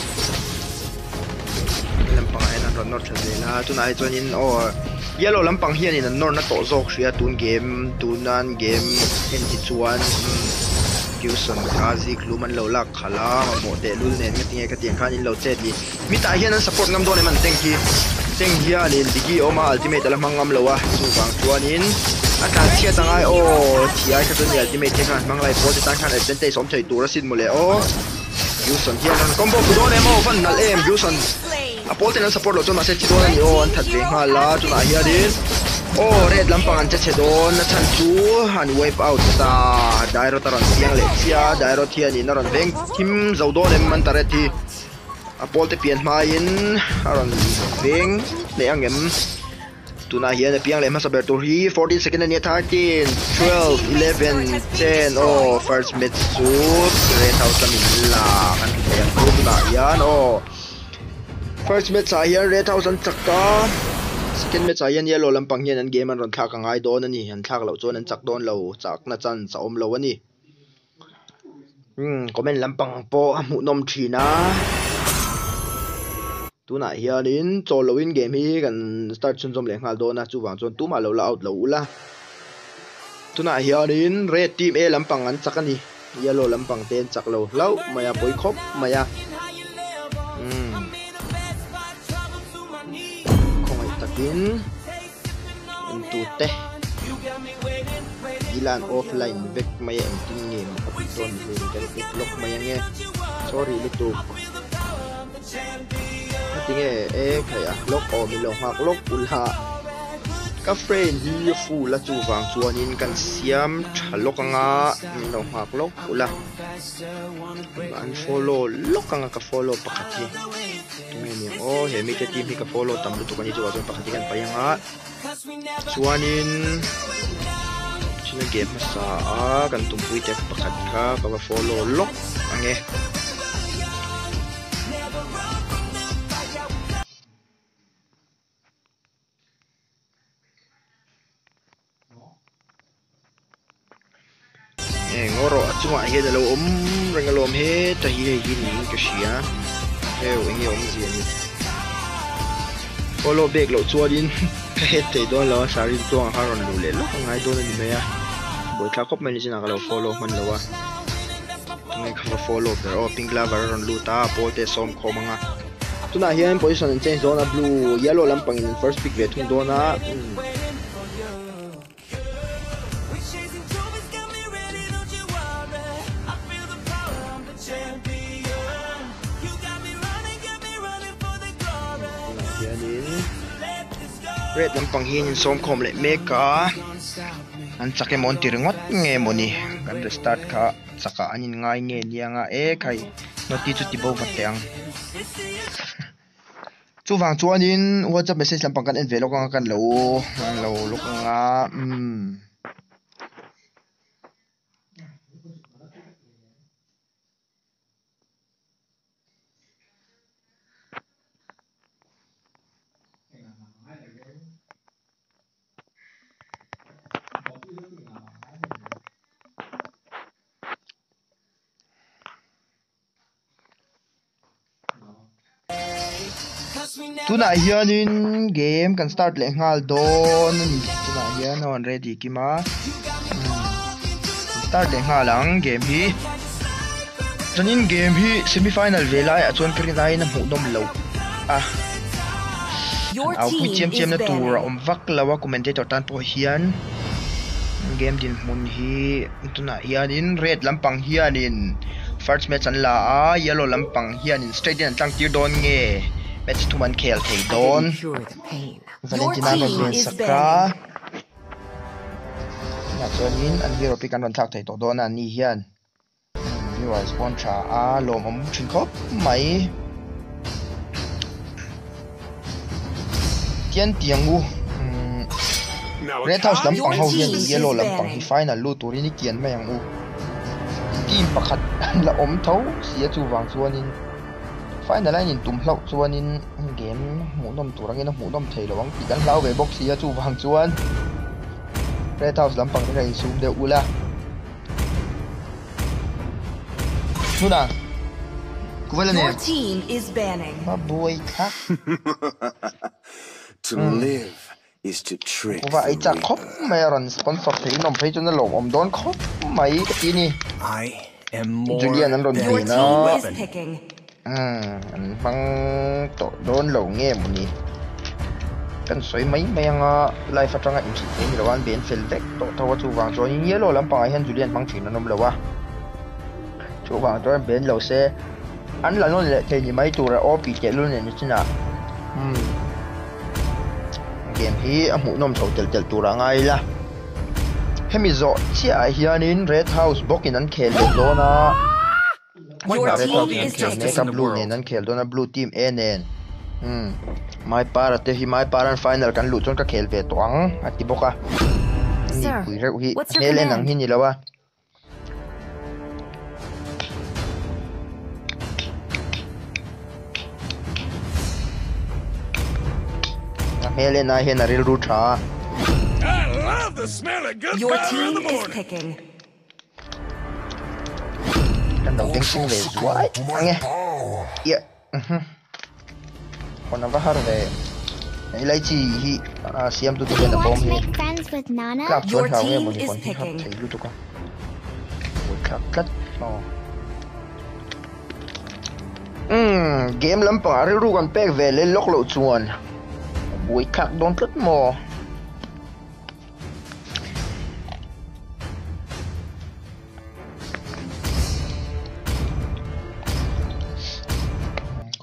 lampang ai nan ron nor thazela tunai chuanin yellow lampang hian in nor na to zok hria tun game tunan game en ti chuan Guson kazi kluman lo lak khala mo de lul nen nge ka tiang khan in lo chet li mi ta hian an support ngam don man teng hian in digi oma ultimate ala mangam lowa chu wang chuanin atan chia tangai thiai ka ton ultimate te khan manglai po te tan khan advantage som thei tur sin mole Guson hian an combo ku don emo fan nal Guson apol ten support lo chon ma se chi don ani an that ve nga la chuna hianin red lampang an che don na chan chu han wipe out ta dairo taron siang le sia dairo thian in ron veng tim zo don em man tareti apol te pian ma in aron veng le angem tuna hian piang le ma saber to hi 14 second and 13 12 11 10 first match su red house min la kan te tuna hian first match hian red house an chakka second match hian yellow lampang hian an game an ron thak angai don ani han thak lo chon an chak don lo chak na chan chaom lo ani comment lampang po mu nom thina tuna hianin cholowin game hi kan start chun jom le ngal dona chu wang chon tuma lo la out lo ula tuna hianin red team a lampang an chak ani yellow lampang ten chak lo lau maya poi khop maya khomai takin into te ilan offline vek maya ang tingin kapiton kan itlok maya nge sorry luto tinge kaya lok o milong hak lok ulha ka friend hi fu la chu wang chuanin kan siam thalok anga milong hak lok ula unfollow lok anga ka follow pakati tinge ni o he mi te team hi ka follow tam lutu kan chu wa pakati kan payanga chuanin china game sa kan tumpui te pakat ka ka follow lok ange ngoro chunga he da lo rengalom he ta hi ni ka sia he wi om ji ni follow back lo chuadin ka he te do lo sari to haron lu le lo ngai do ni me ya boi tha kop mai ni jina ka lo follow man lo wa ngai ka follow per o pink lava ron lu ta po te som khomanga tuna hian position change zone blue yellow lampang in first pick ve thung do na red lampang hin som khom le meka an chake mon tiringot nge moni kan restart kha chaka anin ngai nge nianga khai noti chu ti bo vatyang chu wang chuanin whatsapp message lampang kan envelope kan lo lokanga tuna hianin game kan start le ngal don tuna hian on ready kima start le ngalang game hi chanin game hi semi final velai a chon kri nai na mu dom lo au pu chem na tur om vak lawa commentator tan po hian game din mun hi tuna hianin red lampang hianin first match an la yellow lampang hianin straight in tang tir don nge match to man khel thei don Valentina no ben sakra na chonin an hero pick an thak thei to don an ni hian ni wa sponsor lom om chin khop mai tian tiangu red house lampang ho hian yellow lampang hi final lu turini kian mai ang u team pakhat la om tho sia chu wang chuanin final line in tum hlau chuanin game mu nom turangin mu nom thei lawang pi kan hlau ve box sia chu wang chuan red house lampang rai sum de ula nuna Your team is banning. ma boy kha To live is to trick. wa ai cha khop mai ron sponsor thei nom phei chuna lom om don khop mai ka ti ni I am more Julian an ron Your thei na team is picking. bang to don lo nge muni kan soi mai anga life atanga in chi ni lawan ben fel vek to tawa chu wang jo in yellow lampang hian Julian mang thin nom lawa chu wang to ben lo se an la non le thei ni mai tura o pi te lu ne ni china game hi amu nom tho tel tura ngai la hemi zo chia hianin red house bokin an khel do na Your team is Neka blue ne nan khel dona blue team enen mai para te hi mai paran final kan lu chon ka khel ve toang ati boka Sir, pui reu hi what's your nelen ang command? hi ni lawa nelen na he na ril ru tha I love the smell of good Your team is picking. kan dong teng sing ve zuai ange ya kona va har ve ilai chi hi siam tu tu na bom hi make friends with Nana? klap Your chon ha team mo ni is kon hi picking. thei lu tu ka wo klap kat no game lampang ari ru kan pek ve le lok lo chuan bui khak don tlat mo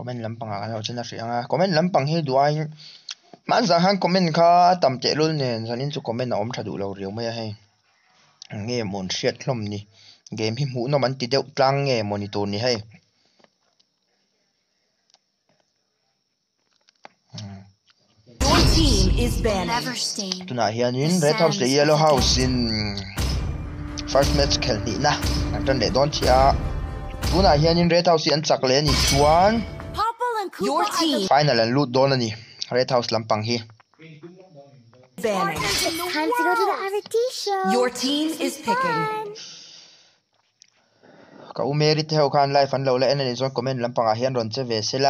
comment lampang a lo chena rianga comment lampang hi duai man za han comment kha tam che lul nen zanin chu comment a om thadu lo riu mai he nge mon hriat hlom ni game hi mu no man ti deuh tlang nge monitor ni he Your team is banned. Never stain. tuna hianin red house le yellow house in first match khel ni na anton le don chia tuna hianin red house an chak le ni chuan Your team final and loot don ani red house lampang hi banned. Time to go to the RT show. Your team is picking. ka umeri te ho khan live an lo le en ani zon comment lampang a hian ron che ve sela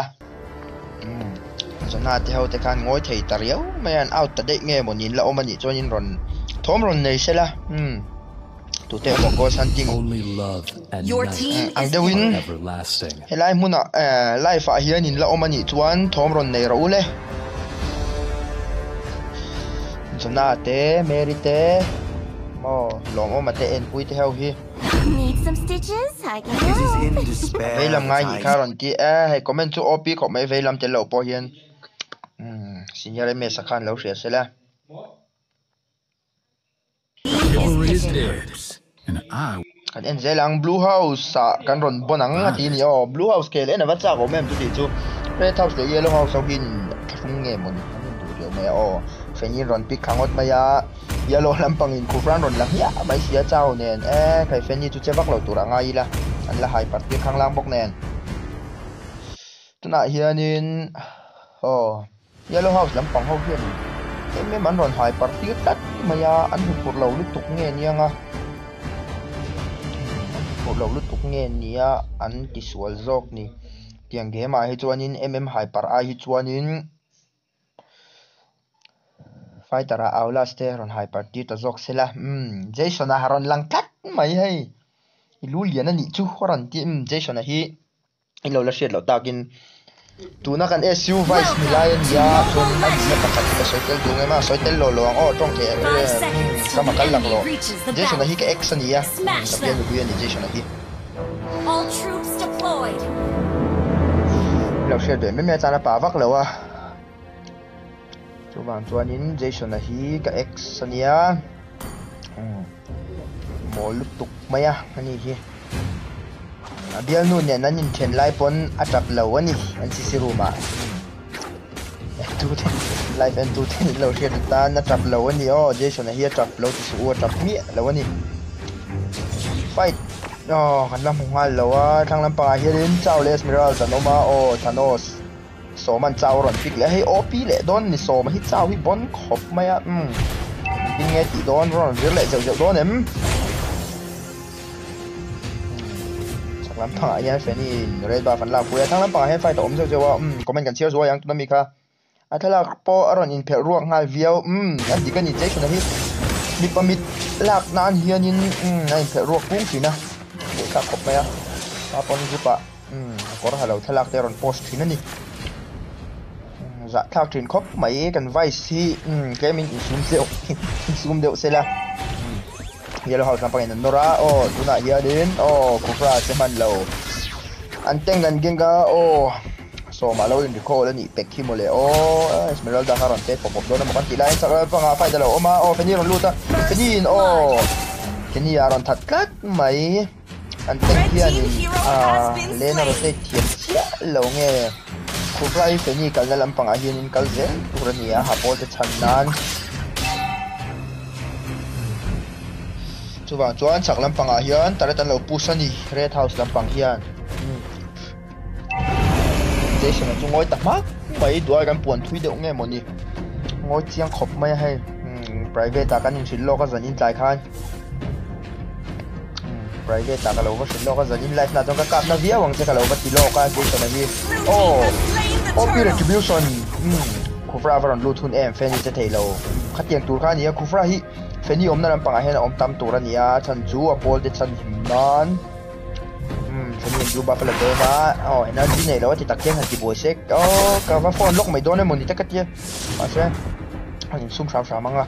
zona te ho te khan ngoi thei tariau man out ta de nge monin la omani chonin ron thom ron nei sela tu te mo go hunting Only love and Your night team ang is de win everlasting. helai muna live a hian in la omani chuan thom ron nei ro le zona te meri te mo long omate en pui te ho hi Need some stitches? I can It is in help. despair veilam ngai ni that I kharon ti he comment chu op kho mai veilam te lo po hian senior me sakhan lo hria sela And I kan en zelang blue house sa kan ron bonang ati ni blue house ke le na wacha ko mem tu ti chu red house le yellow house so hin thung nge mon du rio me fenin ron pick khangot maya yellow lampang in ku fran ron lang ya mai sia chao nen kai feni chu chebak lo tura ngai la an la hai party khang lang bok nen tuna hianin yellow house lampang ho hian me man ron hai party tat maya an hu pur lo lutuk nge nianga lo lutuk nge nia an ti sual zok ni tiang ge ma hi chuanin hyper a hi chuanin fighter a outlast ron hyper ti ta zok sela jason a ron lang tat mai hei ilulian ani chu horan ti jason a hi ilo la shet lo takin tuna kan SU vice milayan ya chon an na pakat ka soitel dunga ma soitel lo loang tong ke kama kalak lo jason a hi ka x ani ya sabian lu ni jason a hi All troops deployed. lo shet be me chana pa vak lo a chuwang chuanin jason a hi ka x ania mo lutuk maya ani hi abial nu ne nanin then lai pon atap lo ani an sisiruma tu live and tu lo shet ta na trap lo ani jason a hi trap lo ti su trap mi lo ani fight kan lam hungal lo a thang lam pa hian chaw le esmeralda tanoma thanos so man chaw ron pik le hei op le don ni so ma hi chaw hi bon khop maya nge ti don ron vir le jau don em lam pa ya feni red ba fan la pu ya thang lam pa he fight om jau wa comment kan chiar zo yang tu mi kha athala po aron in phe ruak ngal viau an di kan ni che chuna hi mi pamit lak nan hianin nai phe ruak pung thina ka khop maya pa pon jupa kor halo thalak te ron post thina ni za thak thin khop mai kan vice hi gaming zoom deu sela yellow house lampang in nora tuna hianin kufra seman lo anteng kan genga so malo in recall ani pek hi mole esmeralda haron te pop dona mo kan tilai sa panga fight lo oma feni ron luta fenin keni aron thatkat mai anteng hianin lena rotate sia lo nge kufra feni kal lampang hianin kalzen turania hapol te channan chuan chak lampang hian taratan lo pusani red house lampang hian station chu ngoi tamak mai duai kan puan thui de nge moni ngoi chiang khop mai hai private ta kan in thil lo ka zanin tlai khan private ta ka lo ka thil lo ka zanin life na jong ka kap na via wang che ka lo ka ti lo ka station hi retribution khufra varon luthun em feni che thei lo khatiang tur kha ni khufra hi feni om na lampang hen om tam tur ania chan chu apol te chan himnan feni du ba pala de na energy nei lo ti takken ha ti boy sek ka va phone lok mai don mon ni takatia ma se ani sum sa manga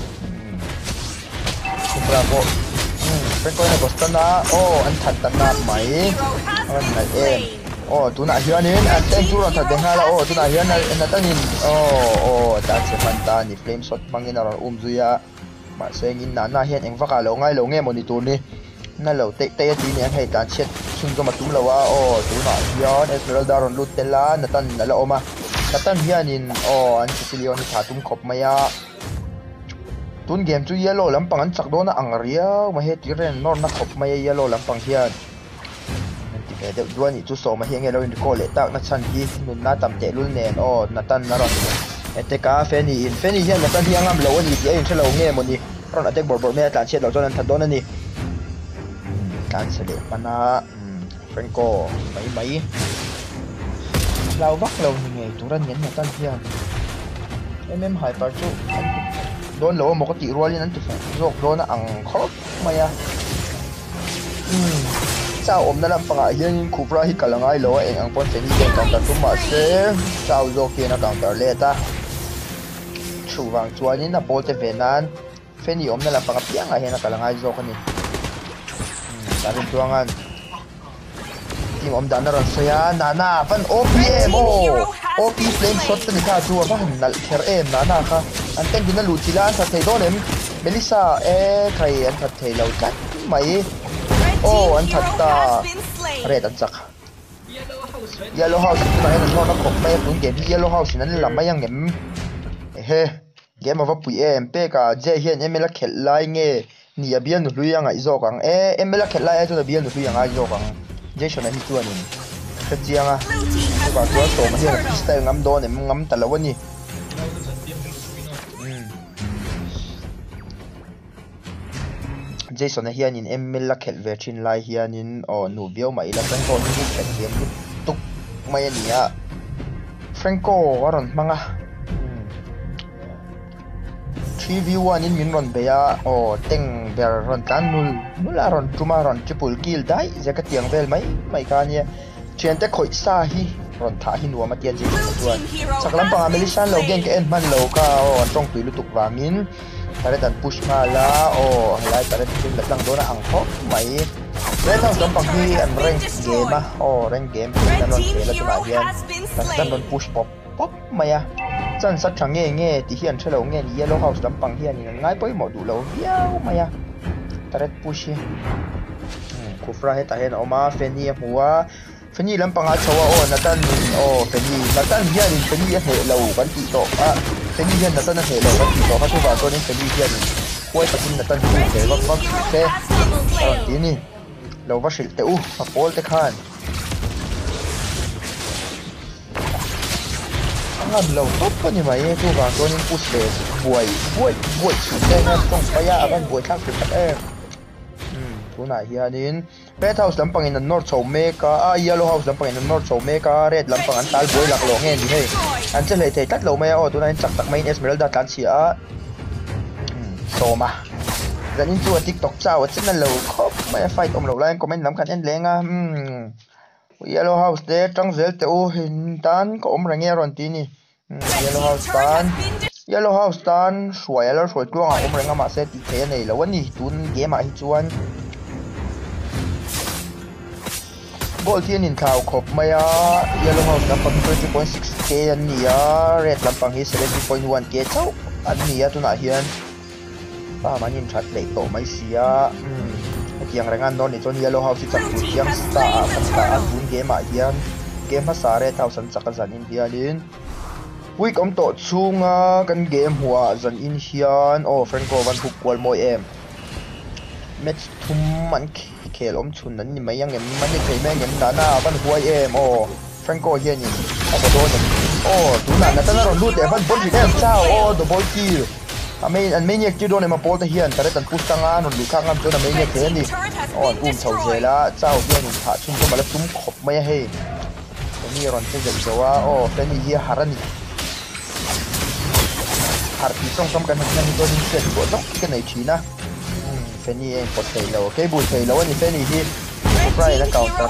khufra ko pen ko na bostana an that ta na mai an na tuna hianin an ten chu ron that denga la tuna hian na tanin ta che panta ni flame shot bangin ron zuya ma sengin na hian engwaka lo ngai lo nge monitor ni na lo te ti ni an hei tan chet chung ka matum lawa tuna hian Esmeralda ron lut tela na tan na la oma na tan hianin an Sicilian thatum khop maya tun game chu yellow lampang an chak do na angria ma he tiren nor na khop maya yellow lampang hian de duani chu so ma hiang elo in ko le tak na chan hi nun na tam te lul nen na tan na ron eteka feni hian na tan hiang am lo ani ti in thelo nge moni ron attack bor me tlan chet lo chon an thadon ani kan sele pana Franco mai lau vak lo nge turan nen na tan hian hyper chu don lo mo ko ti rualin an tu jok do na ang khop maya sao na lang panga hian Cupra hi kalangai lo ang pon feni den counter tu ma se sao zo ki na counter leta chuwang chuanin na polte venan feni na lang panga piang a hian na kalangai zo kani sarin tuangan team dan na ron soya nana pan OPM OP flame shot ni ka tu ba nal kher nana ka anten din na lutilan sa thei donem Melissa kai an that thei lo kat mai an thatta red an chak yellow house na en no na khop mai tun game yellow house nan lam mai ang em game of pui pe ka je hian emela khel lai nge ni abian nu luyang ai zo kang emela khel lai ai to abian nu luyang ai zo kang je shona hi tuan ni khajianga ba to so ma hian style ngam don em ngam talawani Jason hianin emmel la khel ve thin lai hianin nu bio mai la Franco ni khet game tuk mai ania Franco waron manga 3v1 in min ron beya teng ber ron tan nula ron tuma ron triple kill dai jaka tiang vel mai ka nia chen te khoi sa hi ron tha hi nuwa ma tian ji tuan chaklam panga melishan lo gen ke en man lo ka tong tui lutuk wangin tare dan push nga la halai tare tin la tang dona ang kho mai re thang dom pang hi an rank game rank game nan non pe la tuna hian tan don push pop maya chan sat thang nge ti hian thelo nge ni yellow house dam pang hian ni ngai poi mo du lo viau maya tare push hi Cupra he ta hen oma feni huwa feni lam panga chawa na tan feni na tan hian in feni he lo kan ti to feni hian na tan he lo kan ti to ka tu ba to ni feni hian koi takin na tan hu ke wak se ti ni lo va shil te a pol te khan angam lo top ni mai tu ba to ni push le buai te na tong pa ya ban buai thak ti tak tuna hianin red house lampang in north so meka yellow house lampang in north so meka red lampang an tal boy lak lo nge ni he an che le thei tat lo mai tuna in chak tak mai Esmeralda tan chia so ma dan in chu TikTok chaw chen lo khop mai fight om lo lai comment lam kan en lenga yellow house de tang zel te hin tan ko om range ron ti ni yellow house tan shwailer shoi tuang om ranga ma se ti the nei lo ni tun game a hi chuan Gold here in Tau Kop Maya, Yellow House lampang 30.6k and Nia, Red lampang his 70.1k. So, and Nia to not here. Manin chat late to my Sia. Yang rangan non it's on Yellow House, it's a good young star, and game at Yan. Game has a red house and Sakazan in Dialin. We come to Tsunga, can game was an in Hian or Franco Van Hook Wall Moy Match to Monkey. Om chun nan ni mai yang em man ni thei meng em na ban huai em Franco hian ni aba do ni tu na na tan ron lut e ban bon ri em chao do ball kill an mai ni ki do ne ma pol ta hian tare tan push tanga non lu khang am to na mai ni the ni chau zela chao hian ni tha chum ko mala tum khop mai he ni ron che jel jawa feni hi harani har pi song som kan ni do ni set ko tok ke nei thina Feni en pot thei lo ke bul thei lo ni Feni hi Cupra na counter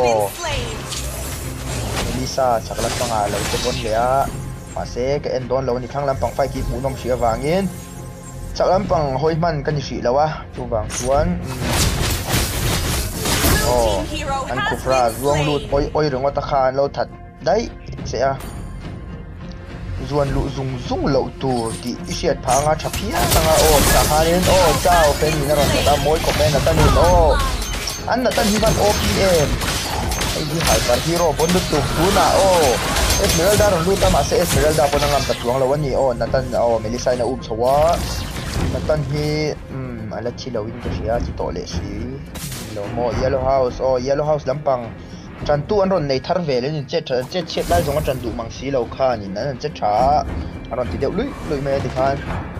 Melissa chaklan panga lo te bon lea ma se ke en don lo ni thang lam pang fai ki pu nom sia wangin chaklan pang hoi man kan si lawa chu wang chuan oh an khufra zuang lut oi rong wa ta khan lo that dai se a zuan lu zung lo tu ti isiat phanga thapia sanga o ta khanin o chao pen ni na ron ta moi ko pen ta ni o an na tan hi ban opm ai hi hyper hero bondu tu na o Esmeralda ron lu ta ma se Esmeralda pon ngam ta tuang lo wani o na tan o Melissa na chawa na tan hi ala chi lo win ka sia chi to le si lo mo yellow house lampang tran tu an ron nei thar ve le ni che chet lai zong tran du mang si lo kha ni nan che tha ron ti deu lui me ti khan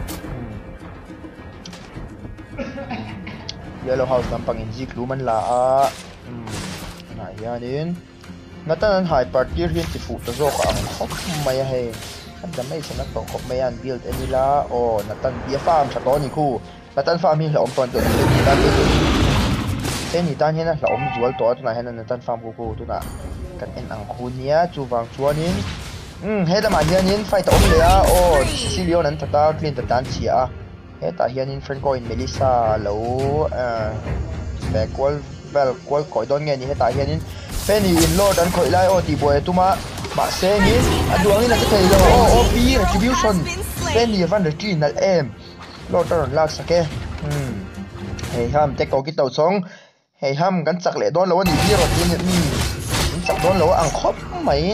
yellow house lampang in ji klu man la a na yanin natan hai party rin ti fu to zo ka ang khop mai he da mai sana to khop mai an build anila o natan bia farm tha to ni khu natan farm hi hlom ton to ni dan ni tan hena hlom zual to na hena natan farm ku tu na kan en ang khu nia chu wang chuanin he da ma hianin fight om le a o Sicilian an thata clean ta dan chia he ta hianin Franco in Melissa lo backward vel koi koi don nge ni he ta hianin Penny in Lord and koi lai o ti boy tuma ma se ni aduang ina te lo o pi retribution Penny van der Tree nal em Lord ron lak sake hey ham te ko ki tau song hey ham kan chak le don lo ni bi ro tin chak don lo ang khop mai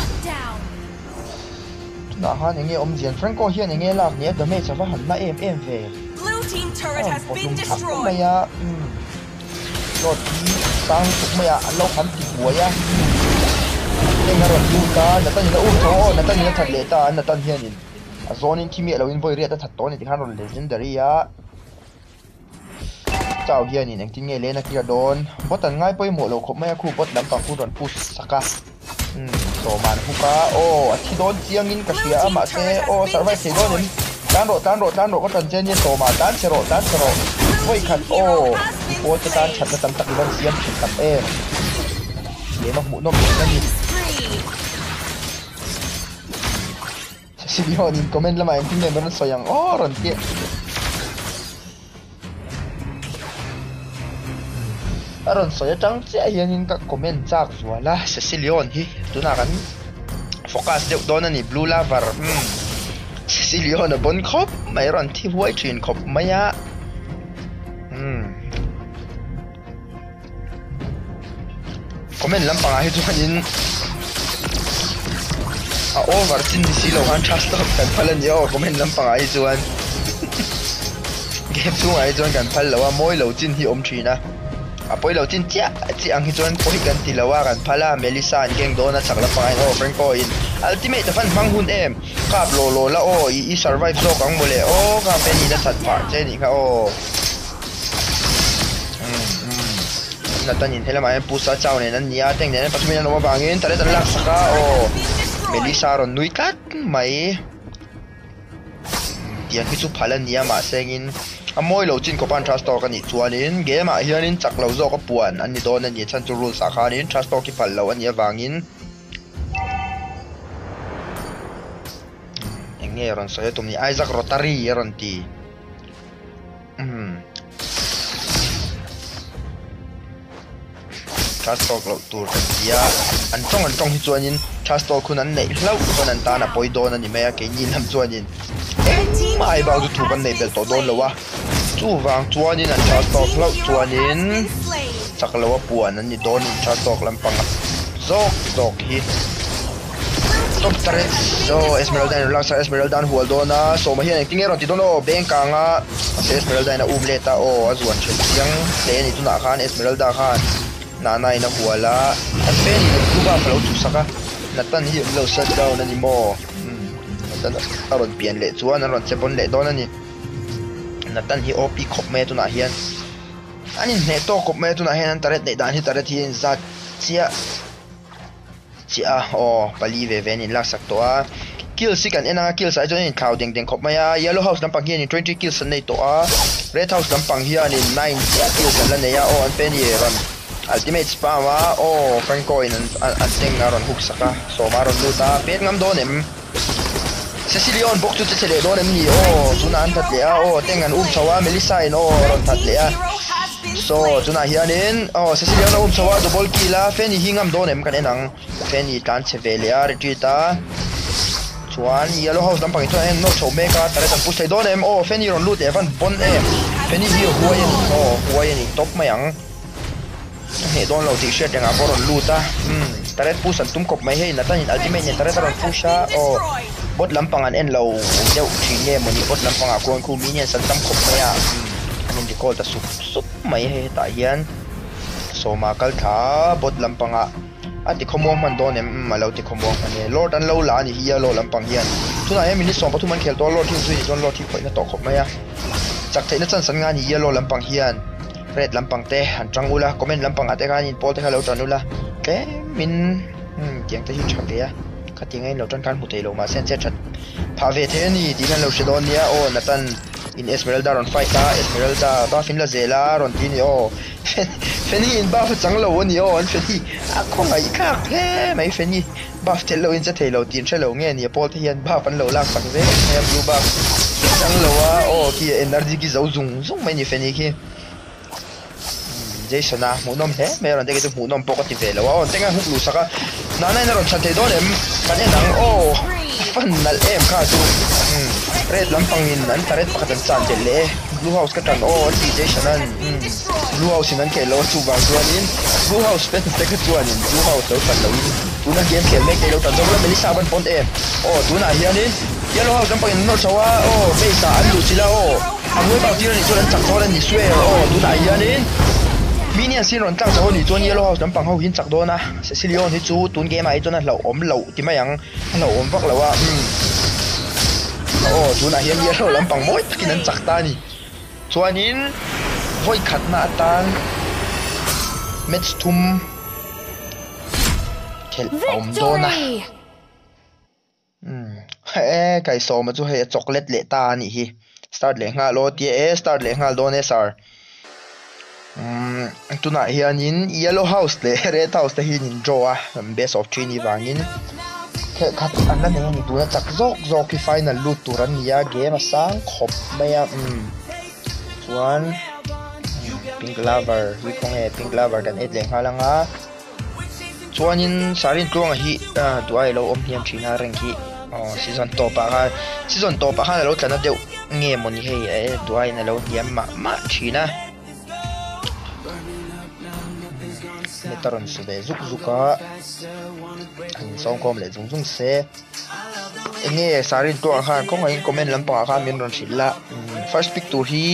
na ha nge om jian Franco hian nge lak ni damage va han na em ve Blue team turret has been destroyed. maya Lord sang tuk maya lo han ti buaya tenga ron du ta na tan ni u to na tan ni that le ta na tan hian in a zone in kimi lo in boy ria ta that to ni ti han ron legendary ya chao hian in engtin nge le na ki don botan ngai poi mo lo khop maya khu bot lam pa khu ron push saka so man hu ka o a thi don chiang in ka sia ma se o survive se don in tan ro ko tan chen ni so ma tan se ro voi khat o o ta tan chat ta tam tak ban siam thik tam e le no mu no na ni Sicilian in comment la ma en tin ben so yang o ron ti aron so ya chang che hian in ka comment chak zuala Sicilian hi tuna kan focus deu don ani blue laver Sicilian a bon khop mai ron thi huai thin khop maya comment lampang hi chuanin a over chin ni silo han trust up kan phalan yo comment lampang hi chuan game chu ai chuan kan phal lawa moi lo chin hi om thina a poi lo chin chia chi ang hi chuan poi kan ti lawa kan phala Melissa an geng dona chakla pa ai o Franco in ultimate fan phang hun em kap lo la o I survive so kang mole o ka peni na chat pa che ni ka o natan in hela mai pusa chau ne nan nia teng ne patumi na no bangin tare tan lak saka o Melissa ron nui kat mai tian hi chu phalan nia ma sengin amoi lo chin ko pan trust talk ani chuanin game a hianin chak lo zo ko puan ani don ani chan chu rule sakhanin trust talk ki phal lo ani awangin enge ron so tumni Isaac Rotary ron ti trust talk lo tur ya an tong hi chuanin trust talk kun an nei hlau kon an ta na poi don ani maya ke ni lam chuanin mai ba du tu kan nei bel to don lo wa chu wang chuanin an trust talk lo chuanin chak lo wa puan ani don in trust talk lam pang zok hi top tare so Esmeralda relaxa Esmeralda hual dona so ma hian ting eron ti dono bank anga Esmeralda na umleta o azuan yang te ni tuna khan Esmeralda khan nanay na huwala at pwede nagkuba pala uto saka natan hi low shut down na ni mo natan aron pian le chuan aron sepon le doon na ni natan hi OP kop me ito na hiyan anin neto kop me ito na hiyan ang taret na idan hi taret hiyan zat siya o palive venin laksak to kills si kan ena kills ay dyan cloud ding kop maya yellow house ng pang hiyan 20 kills na ito red house ng pang hiyan 9 kills na niya o ang penny run ultimate spam o Franco in an ting aron hook saka so maron luta pet ngam donem Sicilian bok tu chele donem ni o sunan tatle o tengan chawa Melissa in o ron tatle so tuna hianin Cecilia na chawa double kill a Fanny hingam don em kan enang Fanny tan chevelia retreata chuan yellow house lampang ito en no show meka tare tan push don em Fanny ron loot evan bon em Fanny hi huayen ni top mayang he don lo ti shet yang aboron loot a tare push an tum kop mai he na tan ultimate ni tare taron pusha bot lampangan en lo deu thine moni bot lampanga kon khu minion san tam kop mai a anin di call ta sup mai he ta hian so ma kal tha bot lampanga ati khomong man don em malo ti khomong ane lord an lo la ni hi lo lampang hian tuna em minute som pathu man khel to lord thi zui don lord thi khoi na to khop mai a chak theina chan san nga ni yellow lampang hian red lampang te han trangula comment lampang ate ka nin pol te halo tranula te min tiang te hi chhake ya katingai lo tan kan hutei lo ma sen che that pha ve the ni ti kan lo shedon nia natan in Esmeralda ron fight ta Esmeralda ba fin la zela ron ti ni Fanny in buff chang lo ni an Fanny a khong ai kha hle mai Fanny buff tel lo in cha thei lo tin che lo nge ni pol the hian buff an lo lak sak ve ne blue buff chang lo wa ki energy ki zo zung mai ni Fanny ki Jason na munom he meron dege tu munom pokot ti velo on tenga huk lu saka nanay na ron chante don em kanenang fanal em ka tu red lampangin nan taret pakatan chante le blue house ka tan ti Jason nan blue house nan ke lo chu bang tuanin blue house pen te ka tuanin blue house lo fan lo tuna game kel mek lo tan jogla melisa ban pon em tuna hianin yellow house lampangin no chawa beisa an lu sila angoi ba ti ni chuan chak thoran ni swe tuna hianin minion sin ron tlang chaw ni chuan yellow house lampang ho hin chak dona Cecilion hi chu tun game ai chona lo om lo ti mayang lo om vak lawa tuna hian yellow lampang moi takin an chak ta ni chuanin voi khatna atan match thum khel om dona kai so ma chu he chocolate le ta ni hi start le nga lo ti start le nga don sar tuna hianin yellow house le red house te hin draw best of 3 ni wangin khat anna ne ni tu chak zok ki final loot turan ya game sang khop maya chuan pink lover wi kong pink lover kan et leng halanga chuanin sarin tlong hi duai lo om hiam thina reng hi season top ha lo tlana deu nge moni he duai na lo hiam ma thina metaron se de zuka an song kom le zung se nge sarin to khan ko ngai comment lampa khan min ron silla first pick to hi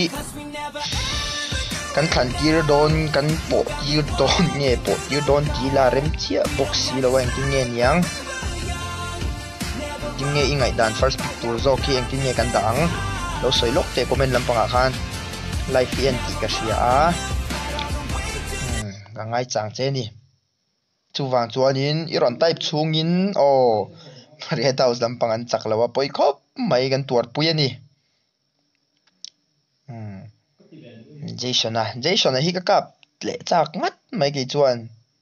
kan khan tir don kan po tir don nge po tir don ti la rem chia box si lo wang ti nge niang ti nge ingai dan first pick to zo ki ang ti nge kan dang lo soi lok te comment lampa khan live en ti ka sia ngai chang che ni chuwang chuanin iron type chungin red house lampang an chaklawa poi khop mai gan tuar pui ani Jason hi ka kap le chak ngat mai ki chuan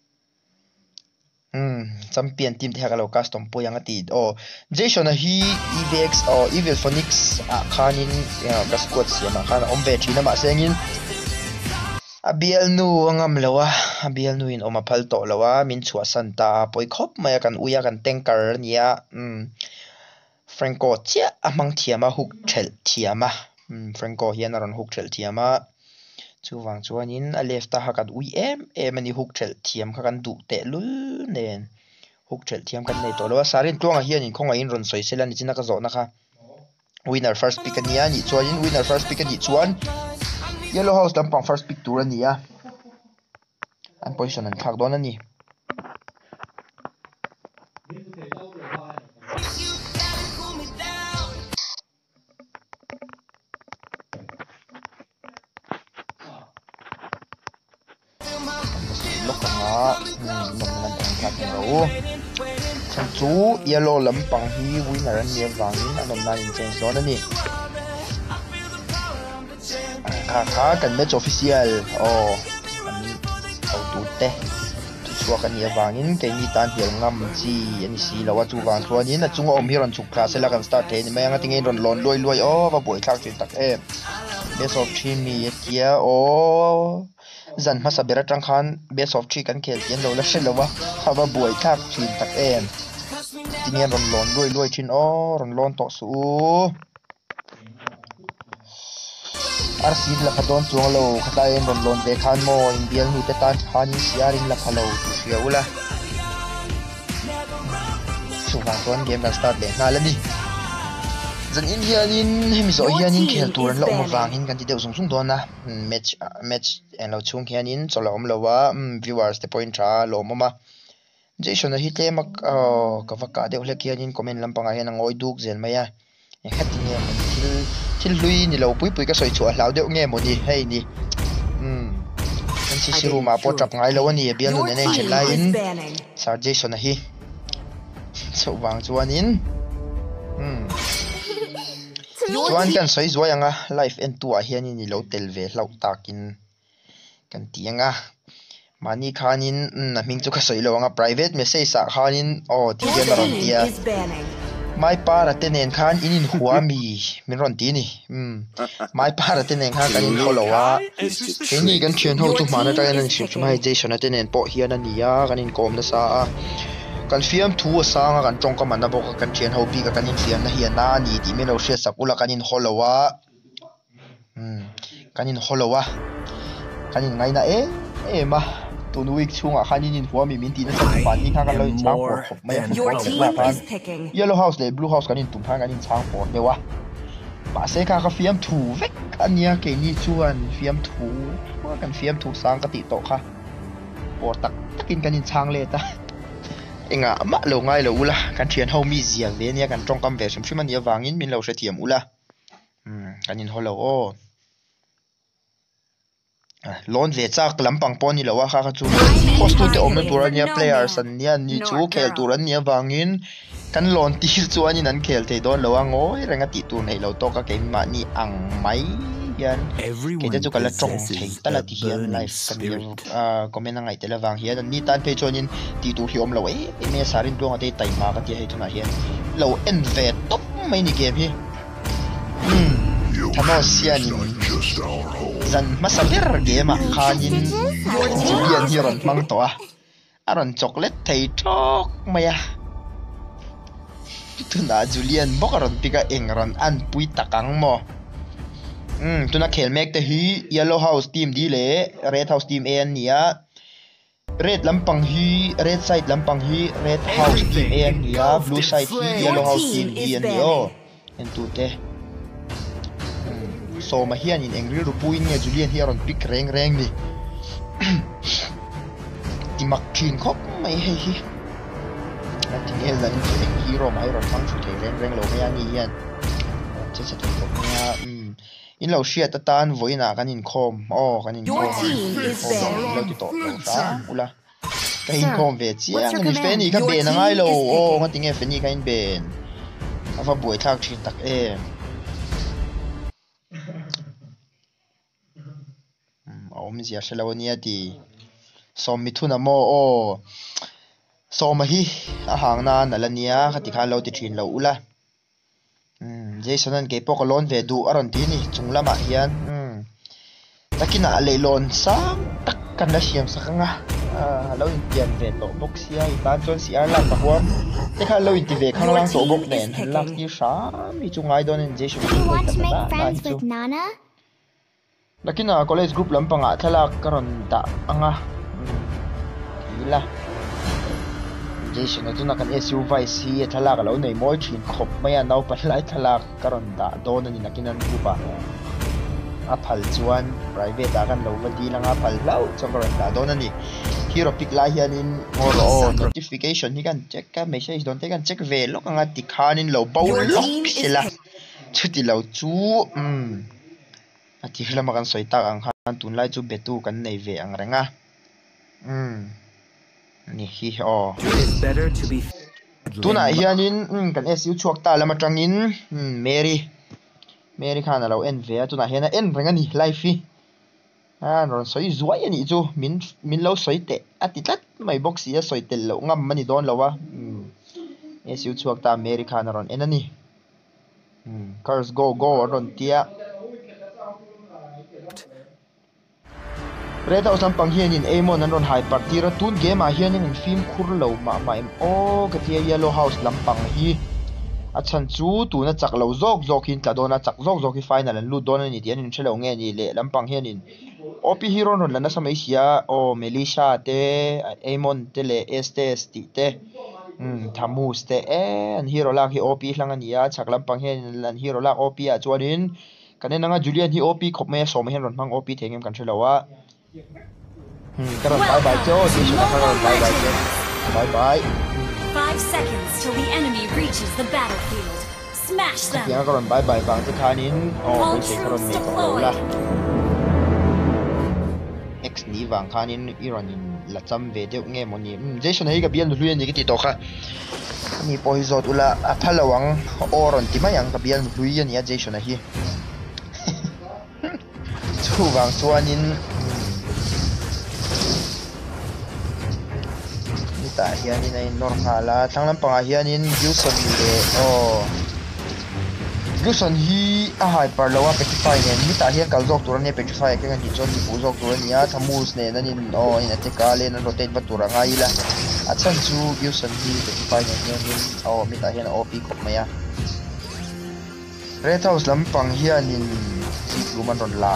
champion team te hakalo custom pui anga ti Jason hi EVX Evil Phoenix khanin ka squad siama khan ombe thina ma sengin abial nu angam lawa abial nu in oma phal to lawa min chua santa poi khop maya kan uya kan tanker nia Franco chia amang thiama huk thel thiama Franco hian aron huk thel thiama chuwang chuanin a left ta hakan ui em ani huk thel thiam kha kan du te lul nen huk thel thiam kan nei to lawa sarin tlonga hian in khonga in ron soi selani china ka zo na kha winner first pick ania ni chuanin winner first pick ani chuan yellow house lampang first pick tur ania an position an thak don ani lokanga nomnan thak ro chu yellow lampang hi winner an ne wangin anomna in change don ani kha kan match official tu te chua kan ya wangin ke ni tan hial ngam chi ani si lawa chu wang chuanin a chunga om hiron chuk kha sela kan start the ni mai anga tingin ron lon loi ba boi thak chin tak best of 3 mi kia zan ma sabera tang khan best of 3 kan khel tian lo la shel lo wa khawa buai thak thin tak em tingian ron lon loi thin o ron lon to su arsid la khadon chuang lo khata en ron lon ve khan mo in bial nu te tan khan siaring la phalo tu sia ula chuwa ton game kan start le na la ni zan in hianin hemi zo hianin khel tur an lo ma wangin kan ti deuh sung don na match en lo chung hianin chola om lo wa viewers te point tha lo mama jason a hitle mak ka vaka deuh hlek hianin comment lampanga hian angoi duk zel maya en khat ni em thil lui ni lo pui ka soi chu a hlau deuh nge mo ni hei ni kan si siru ma po trap ngai lo ani bial nu ne nei chelai in sar jason a hi so wang chuanin chuan kan soi zuayanga life and tu a hianin ni lo tel ve hlau takin kan tianga mani khanin na ming chu ka soi lo anga private message sa khanin ti gen ron tia mai para tenen khan inin huami min ron ti ni mai para tenen khan kanin holowa eni kan chen ho chu mana ta nan shi chuma jason tenen po hian ania kanin kom na sa kan fiam thu asanga kan tong ka manna bok kan chen ho pi ka kanin fiam na hian na ni ti me lo she sakula kanin holowa kanin holowa kanin ngai na ma tu nu week chunga khanin in huami min ti na sa pan ni kha kan lo chang por khop mai Your team is picking. yellow house le blue house kanin tum phan kanin chang por dewa ba se kha ka fiam thu vek ania ke ni chuan fiam thu kan fiam thu sang ka ti to kha por tak takin kanin chang le ta enga ma lo ngai lo ula kan thian ho mi zia ve nia kan tong kam ve shum shim ania wangin min lo hre thiam ula kanin holo lon ve chak lampang poni lo wa kha chu host te om turania players an nia ni chu khel turan nia wangin kan lon tir chu anin an khel thei don lo angoi renga ti tu nei lo to ka ke ma ni ang mai hian ke te chu kala tong thei tala ti hian life kan comment ngai te la wang hian ni tan pe chonin ti tu hiom lo me sarin tu ngate tai ma ka ti hei thuna hian lo en ve top mai ni game hi thano sianin zan masaber game khanin julian hiron mang to aron chocolate thei thok maya tuna julian bokaron pika engron an pui takang mo tuna khel mek te hi yellow house team di le red house team an nia red lampang hi red side lampang hi red house team an nia blue side hi yellow house team di an yo en tu te so ma hian in engri rupuin nge julian hiaron pick reng ni ti mak thin khop mai hei hi ati nge zan in hero mai ron phang chu thei reng lo mai ani hian che to nya in lo shia ta tan voina kanin khom kanin khom lo ti to sa ula kain khom ve chiang ni fe ni ka be na ngai lo ngati nge fe ni kain ben ava buai thak thin tak om zia shelawnia ti som mithuna mo som hi a hangna nalania khati khan lo ti thin lo ula jason an ke pokolon ve du aron ti ni chunglama hian takina leilon sang tak kan la siam sakanga lo in tian ve to box sia I tan chon siar la ka huam te khan lo in ti ve khang lang to bok nen lak ti sha mi chungai don in jason Nana? lakina college group lampanga thalak karon ta anga ila jason atuna kan SUV si thalak lo nei moi thin khop maya nau palai thalak karon da don ani nakinan grupa a phal chuan private da kan lo wadi langa phal lau chongron da don ani hero pick la hianin ngoro notification hi kan check ka message don te kan check ve lok anga ti khanin lo baul lok sila chuti lo chu ati hlama kan soita ang han tun lai chu betu kan nei ve ang renga ni hi better to be tuna hianin kan SU chuak ta lama tangin Mary khana lo en ve tuna hian en renga ni life hi ron soi zuai ani chu min lo soite ati tat mai box ya soitel lo ngam mani don lowa SU chuak ta Mary khana ron enani cars go ron tia Red House lampang hian in Amon an ron hyper tira tun game a hian in film khur lo ma em o ka tia Yellow House lampang hi a chan chu tu na chak lo zok zok hin tla dona chak zok zok hi final an lut don ani tian in thelo nge ni le lampang hian in OP hero ron lana samai sia o Melissa te Amon te le Estes ti te Thamus te an hero lak hi OP hlang ania chak lampang hian an hero lak OP a chuanin kanen anga Julian hi OP khop me som hian ron mang OP thengem kan thelawa karon bye bye jo station karon bye bye jo bye bye 5 seconds till the enemy reaches the battlefield. Smash them. Yang karon bye bye bang te khanin o poi se karon me ko la X ni wang khanin iranin la cham ve deuh nge moni Jason hei ka bian hluyan ni ki ti to kha ni poi zot ula a phalawang oron ti mai ang ka bian hluyan ya Jason hi chu wang chuanin ta hianin ay normala thanglam panga hianin Gilson le Gilson hi a hyper lawa petrify ne mi ta hian kal jok turan ne petrify ke ngani chon ni pu jok turan ya Thamus ne nanin in attack le na rotate batura ngai la a chan chu Gilson hi petrify ne hianin mi ta hian OP kop maya Red House lampang hianin luman ron la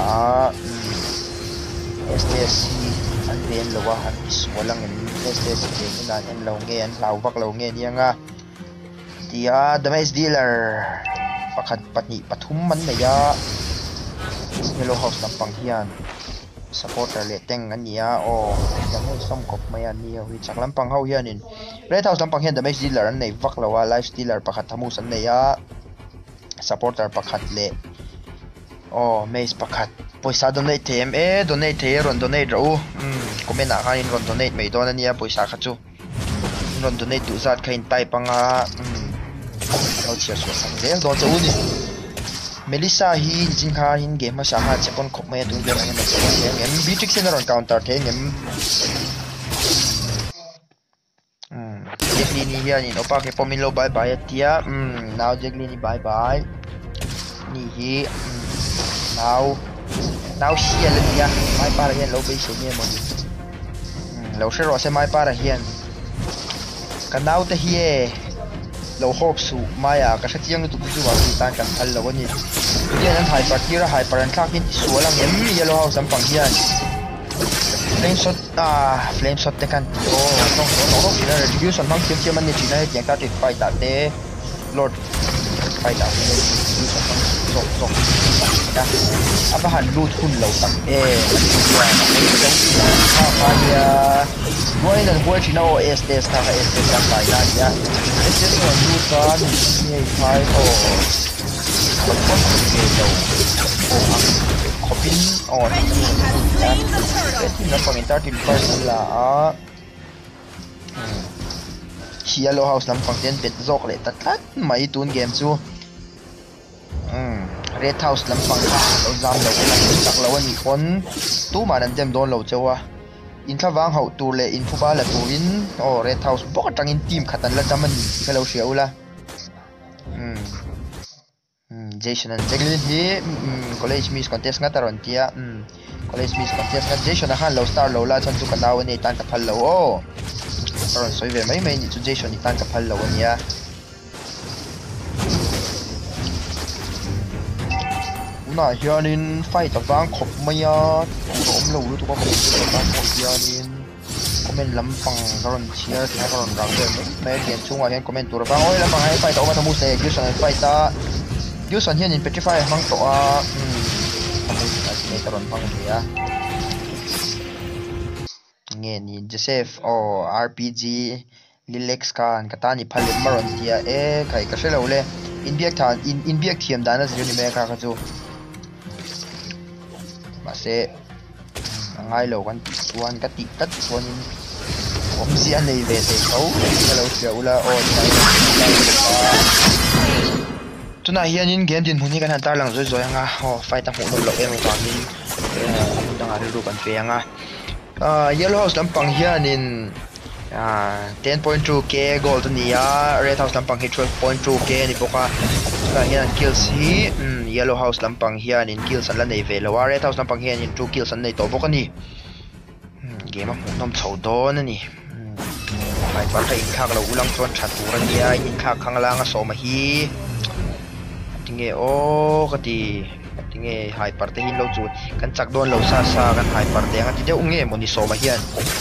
STS an ven lawa han is walang STS ke ina en lo nge an lawak lo nge ni nga dia damage dealer pakhat patni pathum man na ya Yellow House lampang hian supporter le teng ania damage som kop maya ni wi chak lampang ho hianin Red House lampang hian damage dealer an nei vak lawa life stealer pakhat Thamus an nei ya supporter pakhat le maze pakhat poisa donate them donate the ron donate ro comment na khain ron donate mai don ania poisa kha chu ron donate tu zat khain tai panga lo chia so sang zel do chu ni Melissa hi jing kha hin game ma sa ha chepon khop mai tu gen ngem ngem Beatrix in ron counter the ngem Jacqueline hi ani opa ke pomin lo bye bye tia now Jacqueline bye bye ni hi now here ya mai para hian lo be se ne mo lo se ro se mai para hian ka now te hi lo hope su maya ka sa chiang tu chu wa tan kan thal lo ni hian an hyper tira hyper an thak in su lang em Yellow House am pang hian flame shot te kan no ina retribution mang chiam man ni china he ta te fight ta te lord fight ta sok apa han lut hun lo tak boy nan boy china o STS ta STS ta pai na ya STS no lut ta ni pai kopin na pangintar til person la Yellow House lampang ten pet zok le tatlat mai tun game chu Red House lampang lo zam lo tak lo ani kon tu ma nan dem don lo chewa in thawang ho tu le in phuba la tu in Red House bok tangin team khatan la chamani hello sheula Jason and Jacqueline hi college miss contest nga taron tia college miss contest nga Jason han lo star lo la chan chu kanaw ni tan ka phal lo taron soi ve mai ni chu Jason ni tan ka phal lo ania na hianin fight awang khop maya rom lo lu tu ko bang hianin comment lampang karon share ta karon rang de mai gen chunga hian comment tur bang oi lampang hai fight awang Thamus le Gilson fight ta Gilson hian in petrify mang to ai karon bang ya nge ni Joseph RPG Lilex kan katani phal maron tia kai ka shelo le in biak thiam dana zuni me ka chu mase ngai lo kan chuan ka ti tat chuan in omsi an nei ve te khau hello cheula tuna hianin game din huni kan han tar lang zoi zoi anga fight a hu lo em ka min danga ru kan fe anga Yellow House lampang hianin 10.2k gold niya Red House lampang hi 12.2k ni poka hian kills hi Yellow House lampang hian in kills an la nei ve lo Red House lampang hian in 2 kills an nei to bokani game a nom chho don ani mai par thai khak lo ulang chon that tur ania in khak khanglang a soma hi tinge o kati tinge hai par te hin lo chu kan chak don lo sa kan hai par te ha ti de unge moni soma hian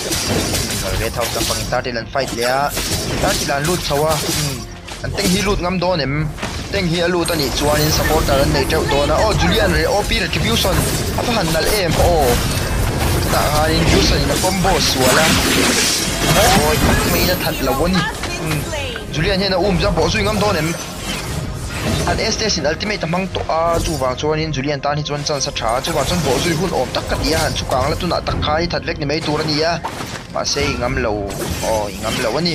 red house kan pangin tartilan fight lea tartilan lut chawa an teng hi lut ngam don em teng hi alu tani chuanin supporter an nei teu dona o Julian re op retribution apa han nal em o ta hanin Julian in a combo suala oi mai na that lawoni Julian hena ja bo sui ngam don em at estes in ultimate tamang to a chu wang chuanin Julian tan hi chuan chan sa tha chu wang chon bo sui hun om tak ka tia han chu kang la tu na tak khai that vek ni mai tur ania ma sei ngam lo o ngam lo ani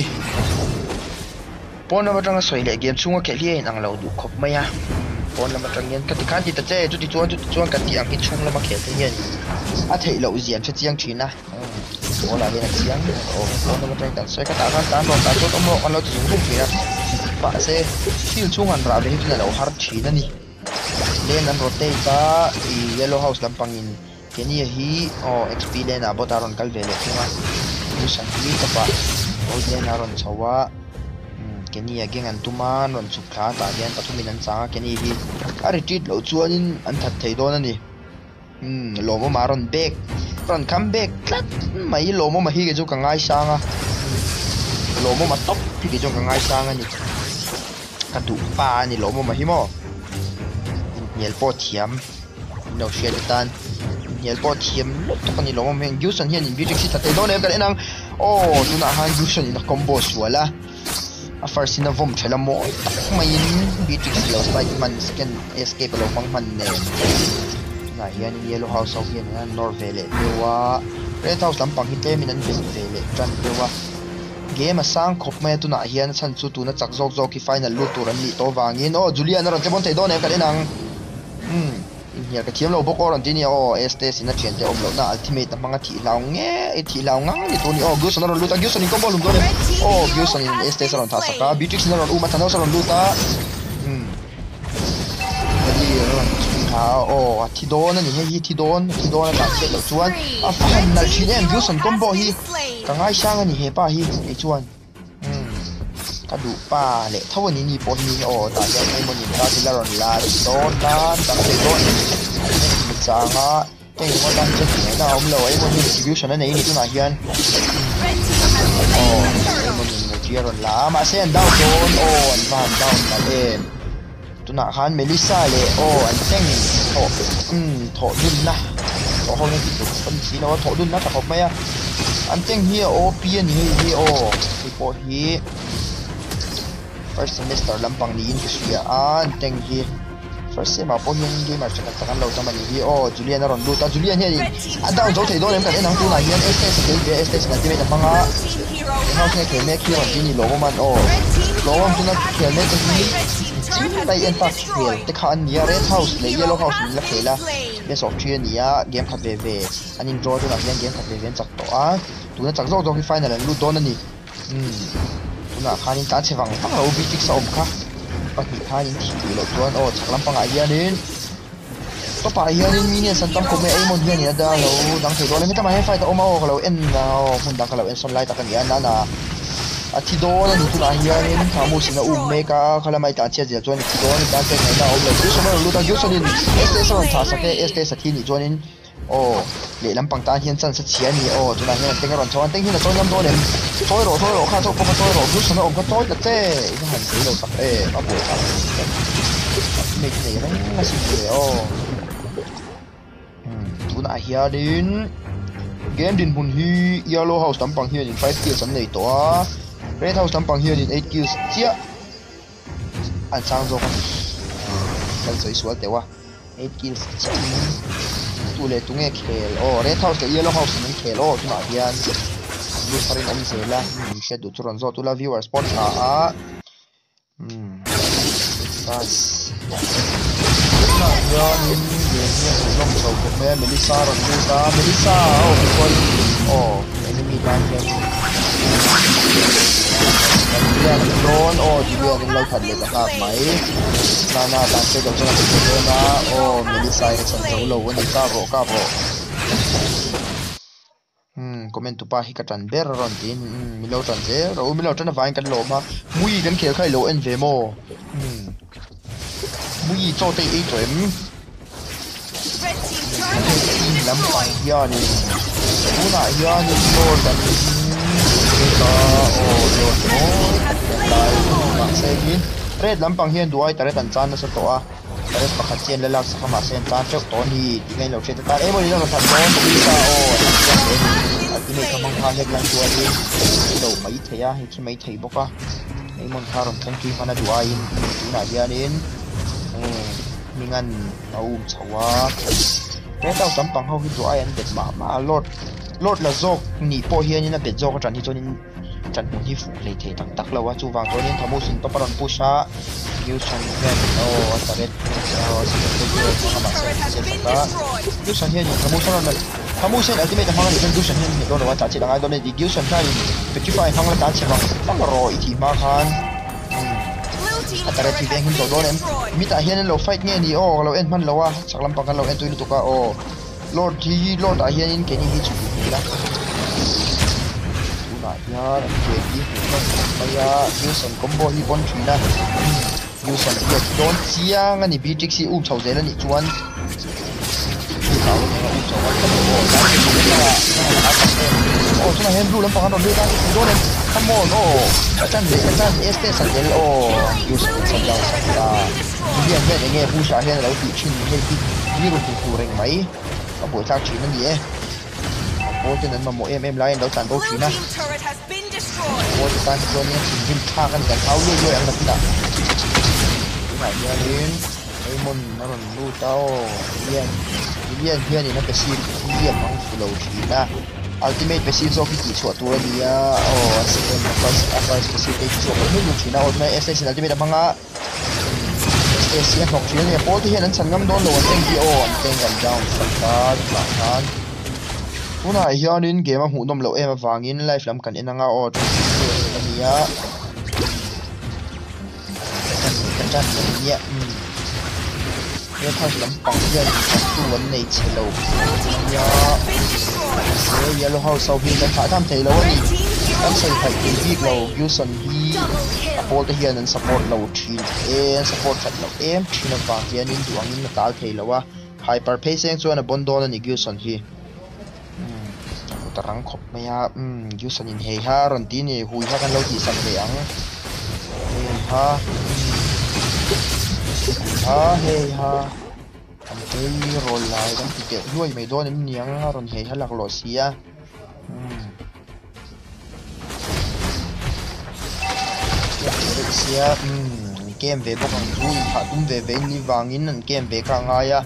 pon na matang soi le game chunga ke lien ang lo du khop maya pon na matang yen ka ti khan ti ta che chu ti chuan ka ti ang ki chung la ma khel te yen a thei lo ziam che chiang thina o la le na chiang o pon na matang ta soi ka ta kan ta no ta chu to mo kan lo chu thum thina pa se fil chung an ra be hi na lo har thina ni len an rotate ta I yellow house lampang in keni hi o xp le na botaron kal vele thunga ni san hi ta pa o le na ron chawa keni again an tuman ron chukha ta hian pathumin an changa keni hi a retreat lo chuanin an that thei don ani lomo maron back ron come back tlat mai lomo ma hi ge chu ka ngai sanga lomo ma top hi ge chu ka ngai sanga ni ka du pa ni lomo ma hi mo niel po thiam no shetan niel po thiam lot to ni lomo men yusan hian in beauty si ta te don em ka enang o tuna han yusan in combo suala a first in a vom thela mo mai in beatrix lo spike man second escape lo pang man ne na hian yellow house of hian na norvele dewa red house lampang hite min an vele tran dewa game a sang khop me tu na hian chan chu tu na chak zok ki final lu tur an li to wangin o Julian ron chebon thei don e ka enang hier ka thiam lo bok oron tini o este sina chen te om lo na ultimate manga thi law nge e thi law ngang ni tu ni o guson ron luta guson in combo lum do o guson in este ron tha saka beatrix ron uma thano ron luta ali ron ha o thi don ni hi thi don ta se lo chuan a fan nal thin em guson combo hi ka ngai sang ani he pa hi e chuan ka du pa le thawani ni po ni o ta ya ai mon ni ta ti ron la don ta se don changa teng mo dan che na om lo ai mon distribution nei ni tu na hian o mon ni tier la ma sen down don o an van down la em tu na han Melissa le o an teng tho dun na to ho ni tu kon si na tho dun na ta khop mai an teng hi o pn hi o po hi first semester lampang ni in kisuya an teng hi first sem apo hian gamer chaka takan lo tamani hi o Julian ron luta Julian hian a down zo thei don em kan enang tu na hian estes na time na panga house ne ke me ki ron ni logo man o logo tu na ke me te hi bai en tak hiel te khan ya red house le yellow house ni la khela best of three ni ya game khat ve anin draw tu na hian game khat ve chak to a tu na chak zo ki final an lu don ani na khanin ta chewang pang lo bitik sa omkha pati khanin thi lo tuan o chaklam panga hianin to pa hianin mini san tam ko me ai mon hian da lo dang thei dole mi ta mai fight o ma o lo en na o hun dang ka lo en son lai ta kan ya na a thi do na ni tu na hianin thamu sina me ka khala mai ta che je chuan thi do ni ta che na o lo chu so lo ta ju so ni este so tha sa ke este sa thi ni chuanin o le lampang ta hian chan sa chian ni o tuna hian teng ron chawan teng hin na chon lam do lem thoi ro kha to ko thoi ro ju sona om ka toi ta che i han sei lo sak e a bo ta me nei ran na si le o tuna hianin game din bun hi yellow house lampang hian in 5 kills an nei to a red house lampang hian in 8 kills chia an sang zo ka kan sei sual tewa 8 kills tu le tu nge khel o red house le yellow house ni khel o tuna hian lu parin an zela ni she du churon zo tu la viewer spot a bas na ya ni long so ko me Melissa ron ta Melissa o kon o enemy ban hian Julian drone o Julian lo that le ta mai na ta se do chana ko na o Melissa e chan zo lo woni ka ro comment tu pa hi ka tan ber ron tin milo tan je ro milo tan vain kan lo ma mui kan khel khai lo en ve mo mui cho te e toem lam pa ya ni una ya ni lo tan ka o lo mo lai ma se hin red lam pang hian duai tare tan chan na sa to a tare pakhat chen le lak sa ma sen tan chok to ni ti ngai lo che ta e mo ni lo tan no ni sa oที่ไม่กำลังพาเล็กลังตัวเองเราไม่เทียที่ไม่เทียบอกว่าไอ้มันคารมทั้งที่มันดูไอ้ที่ไหนเดียนินมีเงินเอาชาวะแค่เจ้าสำปังเขาคิดดูไอ้อันเด็ดมาลดละโจกหนีโปเฮียนี่นะเด็ดโจกจันที่ตัวนี้จันหุ่นที่ฝูเลยเทตักแล้วว่าจูวางตัวนี้ทำมุสินปปรันปูชายูชันเฮียโอ้ตาเด็ดสิ่งที่เกิดขึ้นมาเสร็จแล้วยูชันเฮียนี่ทำมุสินนั่นทำมุสินอัลติเมททำอะไรกันยูชันเฮียนี่โดนว่าจัดจีดังไอ้โดนดิยูชันใช่เป็นที่ไปทำอะไรจัดจีดังต้องรออีกทีมาคันแต่ละทีเองคุณโดนเอ็มมิตาเฮียนี่เราไฟท์เนี่ยนี่โอ้เราเอ็นมันเราว่าสักลำปังกันเราเอ็นตัวนี้ตัวก็โอ้โลดที่โลดอาเฮียนี่เก่งยิ่งสุดที่ละya jadi saya usan combo hi bon thina usan ya don chiang ani bitrix si u chau zela ni chuan ki hau ni u chau wa oh chuna hen blue lam pa kan do da don come on oh chan este san del oh usan san da dia ne nge bu sha hen lo ti chin ne ti ni ru tu reng mai a bo cha chin ni eโอ้ยนั้นมาโมไลน์เราตันโบกีนะโอ้ยตันตัวนี้ทิ้งท่ากันแต่เขาเรื่อยๆอันนั้นนะที่ไหนเรียนไอ้มนนั่นรู้เจ้าเรียนเพื่อนนี่นั่นเป็นซีเรียนของฟูโรชีนะอัลติเมทเป็นซีโซฟิกิชัวตัวนี้อ่ะโอ้เซคันด์ฟัสเป็นซีเป็นชัวไม่รู้ชีนะโอ้ยเอสเอสอัลติเมทพังอ่ะเอสเอสหกชีเนี่ยโอ้ที่เห็นนั้นฉันงั้นโดนโดนเต็งที่โอ้เต็งกันดาวสักการหลังนั้นผู้นายเฮียนินเกมหูนมเหลวเอ็มฟังอินไลฟ์ลำกันเอ็นงาออดอันนี้กันจันเนี่ยเนี่ยถ้าลำปังเฮียตัววันในเชลล์เนี่ยเราเขาสาวพินกันถ่ายทำเทลวันนี้ตั้งใส่ไข่ตีบีกเรายูสันฮีพอลเฮียนั้นสปอร์ตเราทีนสปอร์ตขัดเราทีนฟังเฮียนินดวงนินตาเทลว่าไฮเปอร์เพย์เซนส่วนบนโดนนี่ยูสันฮีรังขบไม่ฮะยูสันินเฮียรันตีนี่หุยฮะกันเราที่สันเหลียงฮะเฮียทำเฮ้ยโรลไลน์ตั้งที่เก็บด้วยไม่โดนนี่ยังรันเฮียหลักหล่อเสียเกมเวบกันดูถ้าตุ้มเวนี่วางอินนั่นเกมเวกลางไงอะ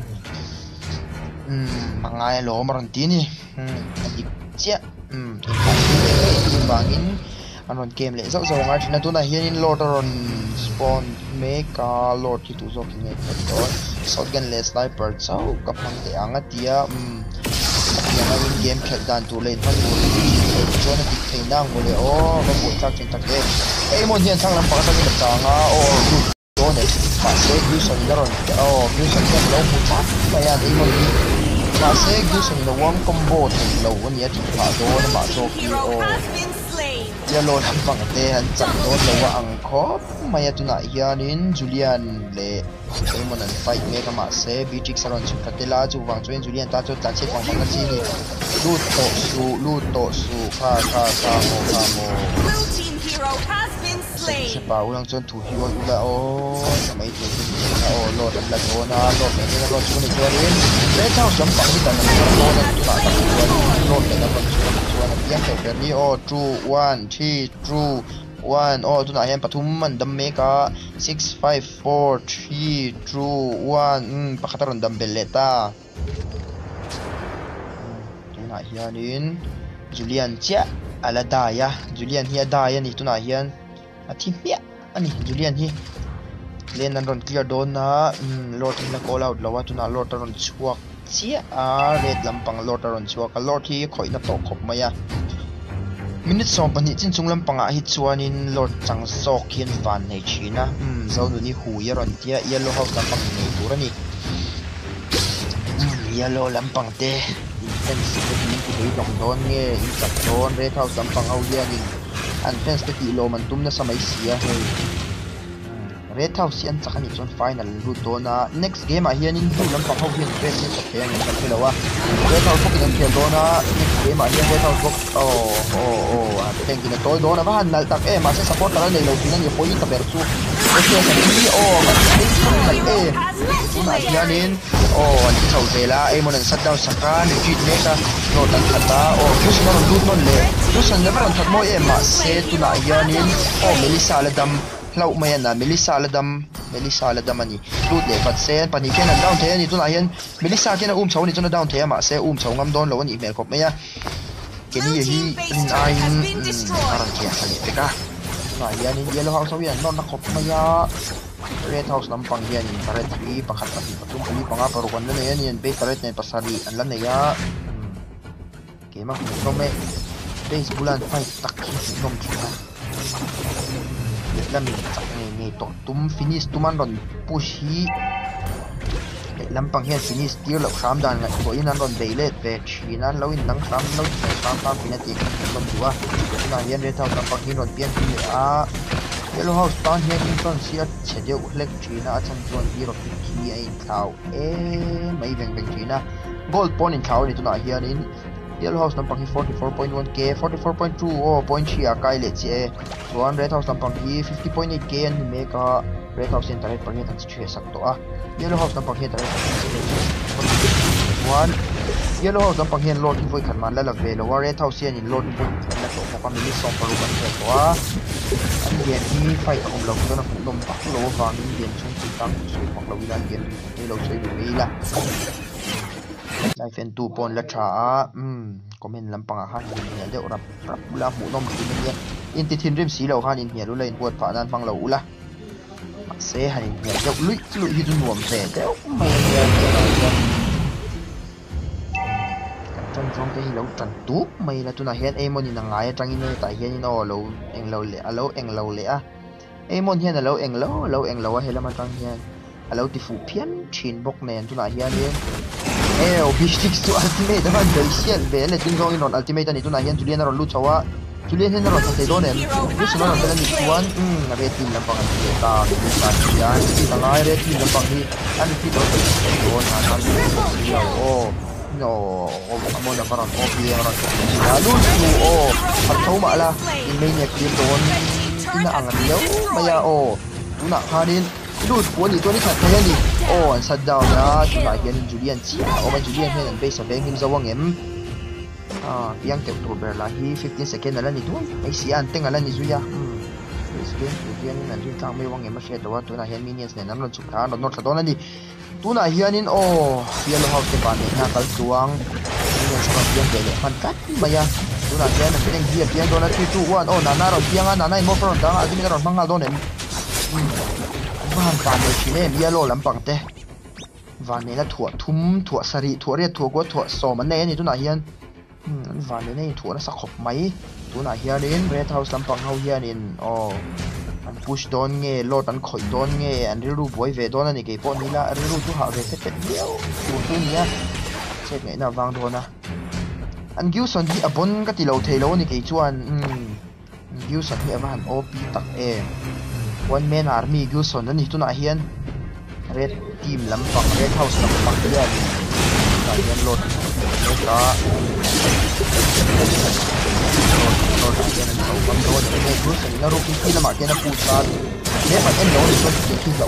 มังไงหล่อมารันตีนี่เจ้าบางอินอันนั้นเกมเลยสัก2 อาทิตย์นั้นตัวนั้นเฮียนินโหลดรอนสปอนเมกาโหลดที่ตัวจอกเนี่ยตัวสอดกันเลสไลเปอร์เจ้ากับมันเดียงอ่ะเดียยังไม่เกมแข่งดันตัวเล่นมันตัวชวนติดเทนดังเลยโอ้ก็ปวดทักเช่นทักเกมไอ้มอนเฮียนทั้งลำปางทั้งแบบต่างอ่ะโอ้ตัวเนี่ยมาเซฟยูสันดารอนโอ้ยูสันเนี่ยเราพูดชัดไปอ่ะไอ้มอนนี่มาเซกยูสันระวังคอมโบถึงเราวันนี้ที่ผ่าโดนมาโจกีโอจะโลทำฝั่งเตะจับโดนเราว่าอังคอบมาตุนาเฮียนินจูเลียนเล่ไอ้มันนั่นไฟเมกมาเซบิจิกสารนสุกัตเตล่าจูวังจูเอ็นจูเลียนตาจูตัดเช็คของมันจีนี่ลูดโตสูคาโมใช่ป่าวยังจนถูกฮิวอยู่แล้วโอ้ทำไมถึงโอ้โหลดอันละโดนะโหลดแบบนี้แล้วโหลดช่วงนี้ตัวนี้เล่นเท่าสมบัติแต่ละโหลดอันตัวตัดตัวโหลดแต่ละตัวยังแต่แบบนี้โอ้จูวันที่จูวันโอ้ตัวไหนเห็นปฐุมมันดัมเมกา6 5 4 3จูวันปะขัดรันดัมเบลเลต้าตัวไหนเฮียนินจูเลียนเจ้าอะไรได้ยะจูเลียนเฮียได้ยะนี่ตัวไหนเฮียนทีมเปียอันนี้จูเลียนที่เล่นนั้นรอนเคลียร์โดนนะโหลดที่นักโอลาวแล้วว่าตัวนั้นโหลดรอนชัวเสียเรดลำปังโหลดรอนชัวกับโหลดที่คอยนับต่อขบมามินิ2 ปันนี้จินจุงลำปังฮิตชัวนินโหลดจังซอกเขียนฟันในชีนะเจ้าหนูนี่หูยรอนเทียเยลโลฮาวลำปังในตัวนี้ yellow lampang te fence te ni ku dei dong don nge in chak don red house lampang au hian in an fence te ti lo man tum na samai sia hei red house sian chakani chon final route dona next game a hian in blue lampang ho hian red ni chak hian kan philowa red house book in khel dona next game a hian red house book a thank you tol dona ba han nal tak ma se support kala nei lo tin ni poi ta ber chu okay sa ni ma sai hian in an ti chau vela mon an shutdown sakran cheat meka no tan khata kusin non lut non le kusin never on thmo ma se tu na hian in melissa ladam lau mai na melissa ladam ani lut le pat sen pani ken an down the ani tu na hian melissa ken chau ni chona down the ma se chau ngam don lo ani mel khop mai a keni hi in ai aran kia khali teka na hian in yellow house hian non na khop mai a red house lampang hian in taret hi pakhat ati patum hi panga parukan na hian in be taret nei pasali an la nei a kema ko me base bulan fight tak hi nom chuna lam tak nei to tum finish tuman ron push hi lampang hian finish tir lo kham dan ngai ko in an ron beilet ve china lo in nang kham lo kham pinati kom duwa na hian red house lampang hi ron pian ti a yellow house tan hian in front sia chedeu hlek china achan chuan hi ro ki a in thau mai veng china gold point in thau ni tuna hian in yellow house lampang hi 44.1k 44.2 point chia kai le che chuan red house lampang hi 50.8k an ni meka red house in taret pangin an chhe sak to a yellow house lampang hi taret one yellow house lampang hian lord in voi khan man la la ve lo red house hian in lord in voi la to ka mi song paru kan che to a an hian hi fight om lo to na nom pak lo wang in hian chung chi tang sui pak lo wilan hian ni lo sei mi la life and 2 pon la tha comment lampang a han ni de rap la mu nom ti ni in ti thin rim si lo han in hian lu lein buat pha nan phang lo ula se han in hian deuh lui hi tu nuam se deuh mai trong cái lâu trần tú mày là tôi nói hiện em muốn nhìn nàng ngái trong ini tại hiện nó lâu anh lâu lệ em muốn hiện là lâu anh lâu hay là mà trong hiện lâu thì phụ phiến chín bốc nền tôi nói hiện đi Bishtik to ultimate naman Daisian Bele din going on ultimate ni to na yan Julian na ron loot sawa Julian na ron sa Tedonen Gusto na ron sila ni Juan red team lang pang ta yan kita nga red team lang pang ni ano dito doon na no mo na parang copy ron lalo at tawma ala in maniac team doon inaangan niyo maya una kanin Dude, wali to ni khat kaya ni. An shut down na tuna hian Julian chia. Man Julian hian an base bang him zawang em. Piang te October la hi 15 second ala ni tu. Ai si an teng ala ni zuya. Julian nan ju tang me wang em she to tuna hian minions ne nan ron chuk tha not thadon ani. Tuna hian in yellow house te pan na kal tuang. Minions sa piang te le fan kat maya. Tuna hian an teng hi piang do na 3 2 1 nana ron piang nana mo front dang admi ron mangal don em. Van pan le chine yellow lampang te van ne la thua thum thua sari thua re thua go thua so man ne ni tu na hian van ne thua na sa khop mai tu na hian in red house lampang ho hian in an push don nge lot an khoi don nge an ru boy ve don ani ke pon ni la ru tu ha ve te leo tu nia che ngai na wang do na an Gilson hi abon ka ti lo thelo ni ke chuan Gilson hi avan op tak one man army Gilson ani tuna hian red team lampang red house lampang hian hian lot ka lot hian an so kam do ni Gilson na ro ki lama ke na putan ne pa en lo ni so ki la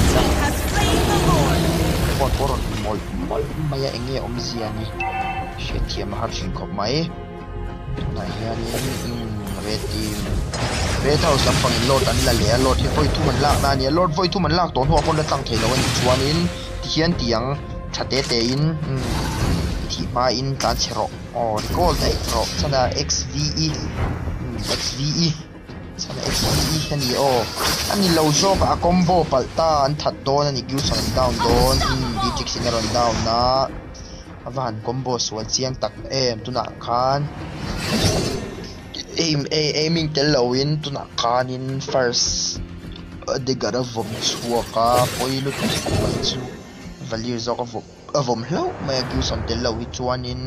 o poron mol maya enge omziani shetiam har shin khop mai tuna hian red team red house lampang in lot an la le lot hi voi thu man lak na ni lot voi thu man lak ton ho pon la tang thelo ani chuan in hian tiang thate te in thi ma in tan chero recall dai ro chana xve chana xve tani ani lo jo ka combo palta an that don ani Gilson down don digit singaron down na avan combo swal chiang tak tuna khan aiming tel lowin tuna kanin first de gara vom chuaka poilu chu value zo ka avom hlo mai giu som tel lo hi chuanin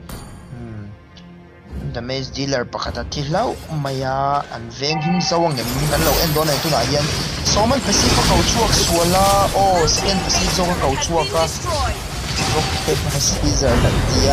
damage dealer pakata thi hlo maya an veng him zawang em nan lo en don ai tu na hian soman pacific kau chuak suala o second pacific zo kau chuak ka rocket caesar na dia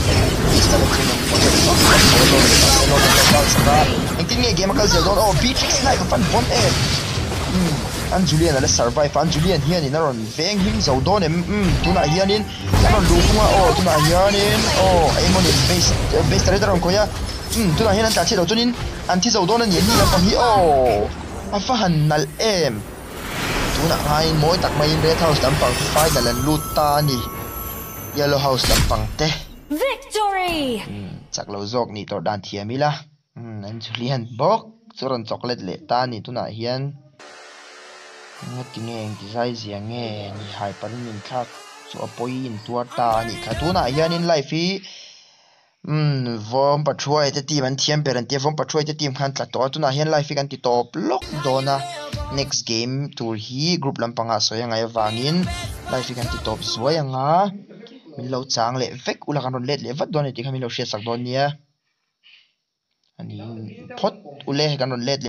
engtinge game kal zel don o beatrix knife fan bon an Julian ala survive an Julian hian in aron veng him zo don em tuna hianin aron lufunga o tuna hianin o aimon in base trader on koya tuna hian an ta chelo chunin an thi zo don an ni la hi o afa han nal em tuna hain moi tak mai in red house tampang final an luta ni yellow house tampang te Victory! Chaklo zok ni to dan thiamila an Julian bok churan chocolate le ta ni tuna hian ngatingeng design ziange ni hyper min thak so apoi in tuar ta ni khatuna hianin life hi vom patroi te team an thiam per an te vom patroi te team khan tla to tuna hian life kan ti top lock dona next game tour hi group lampanga soyanga wangin life kan ti top soyanga min lo chang le vek ula kan ron let le vat don ti khamin lo share sak don nia ani phot ule kan ron let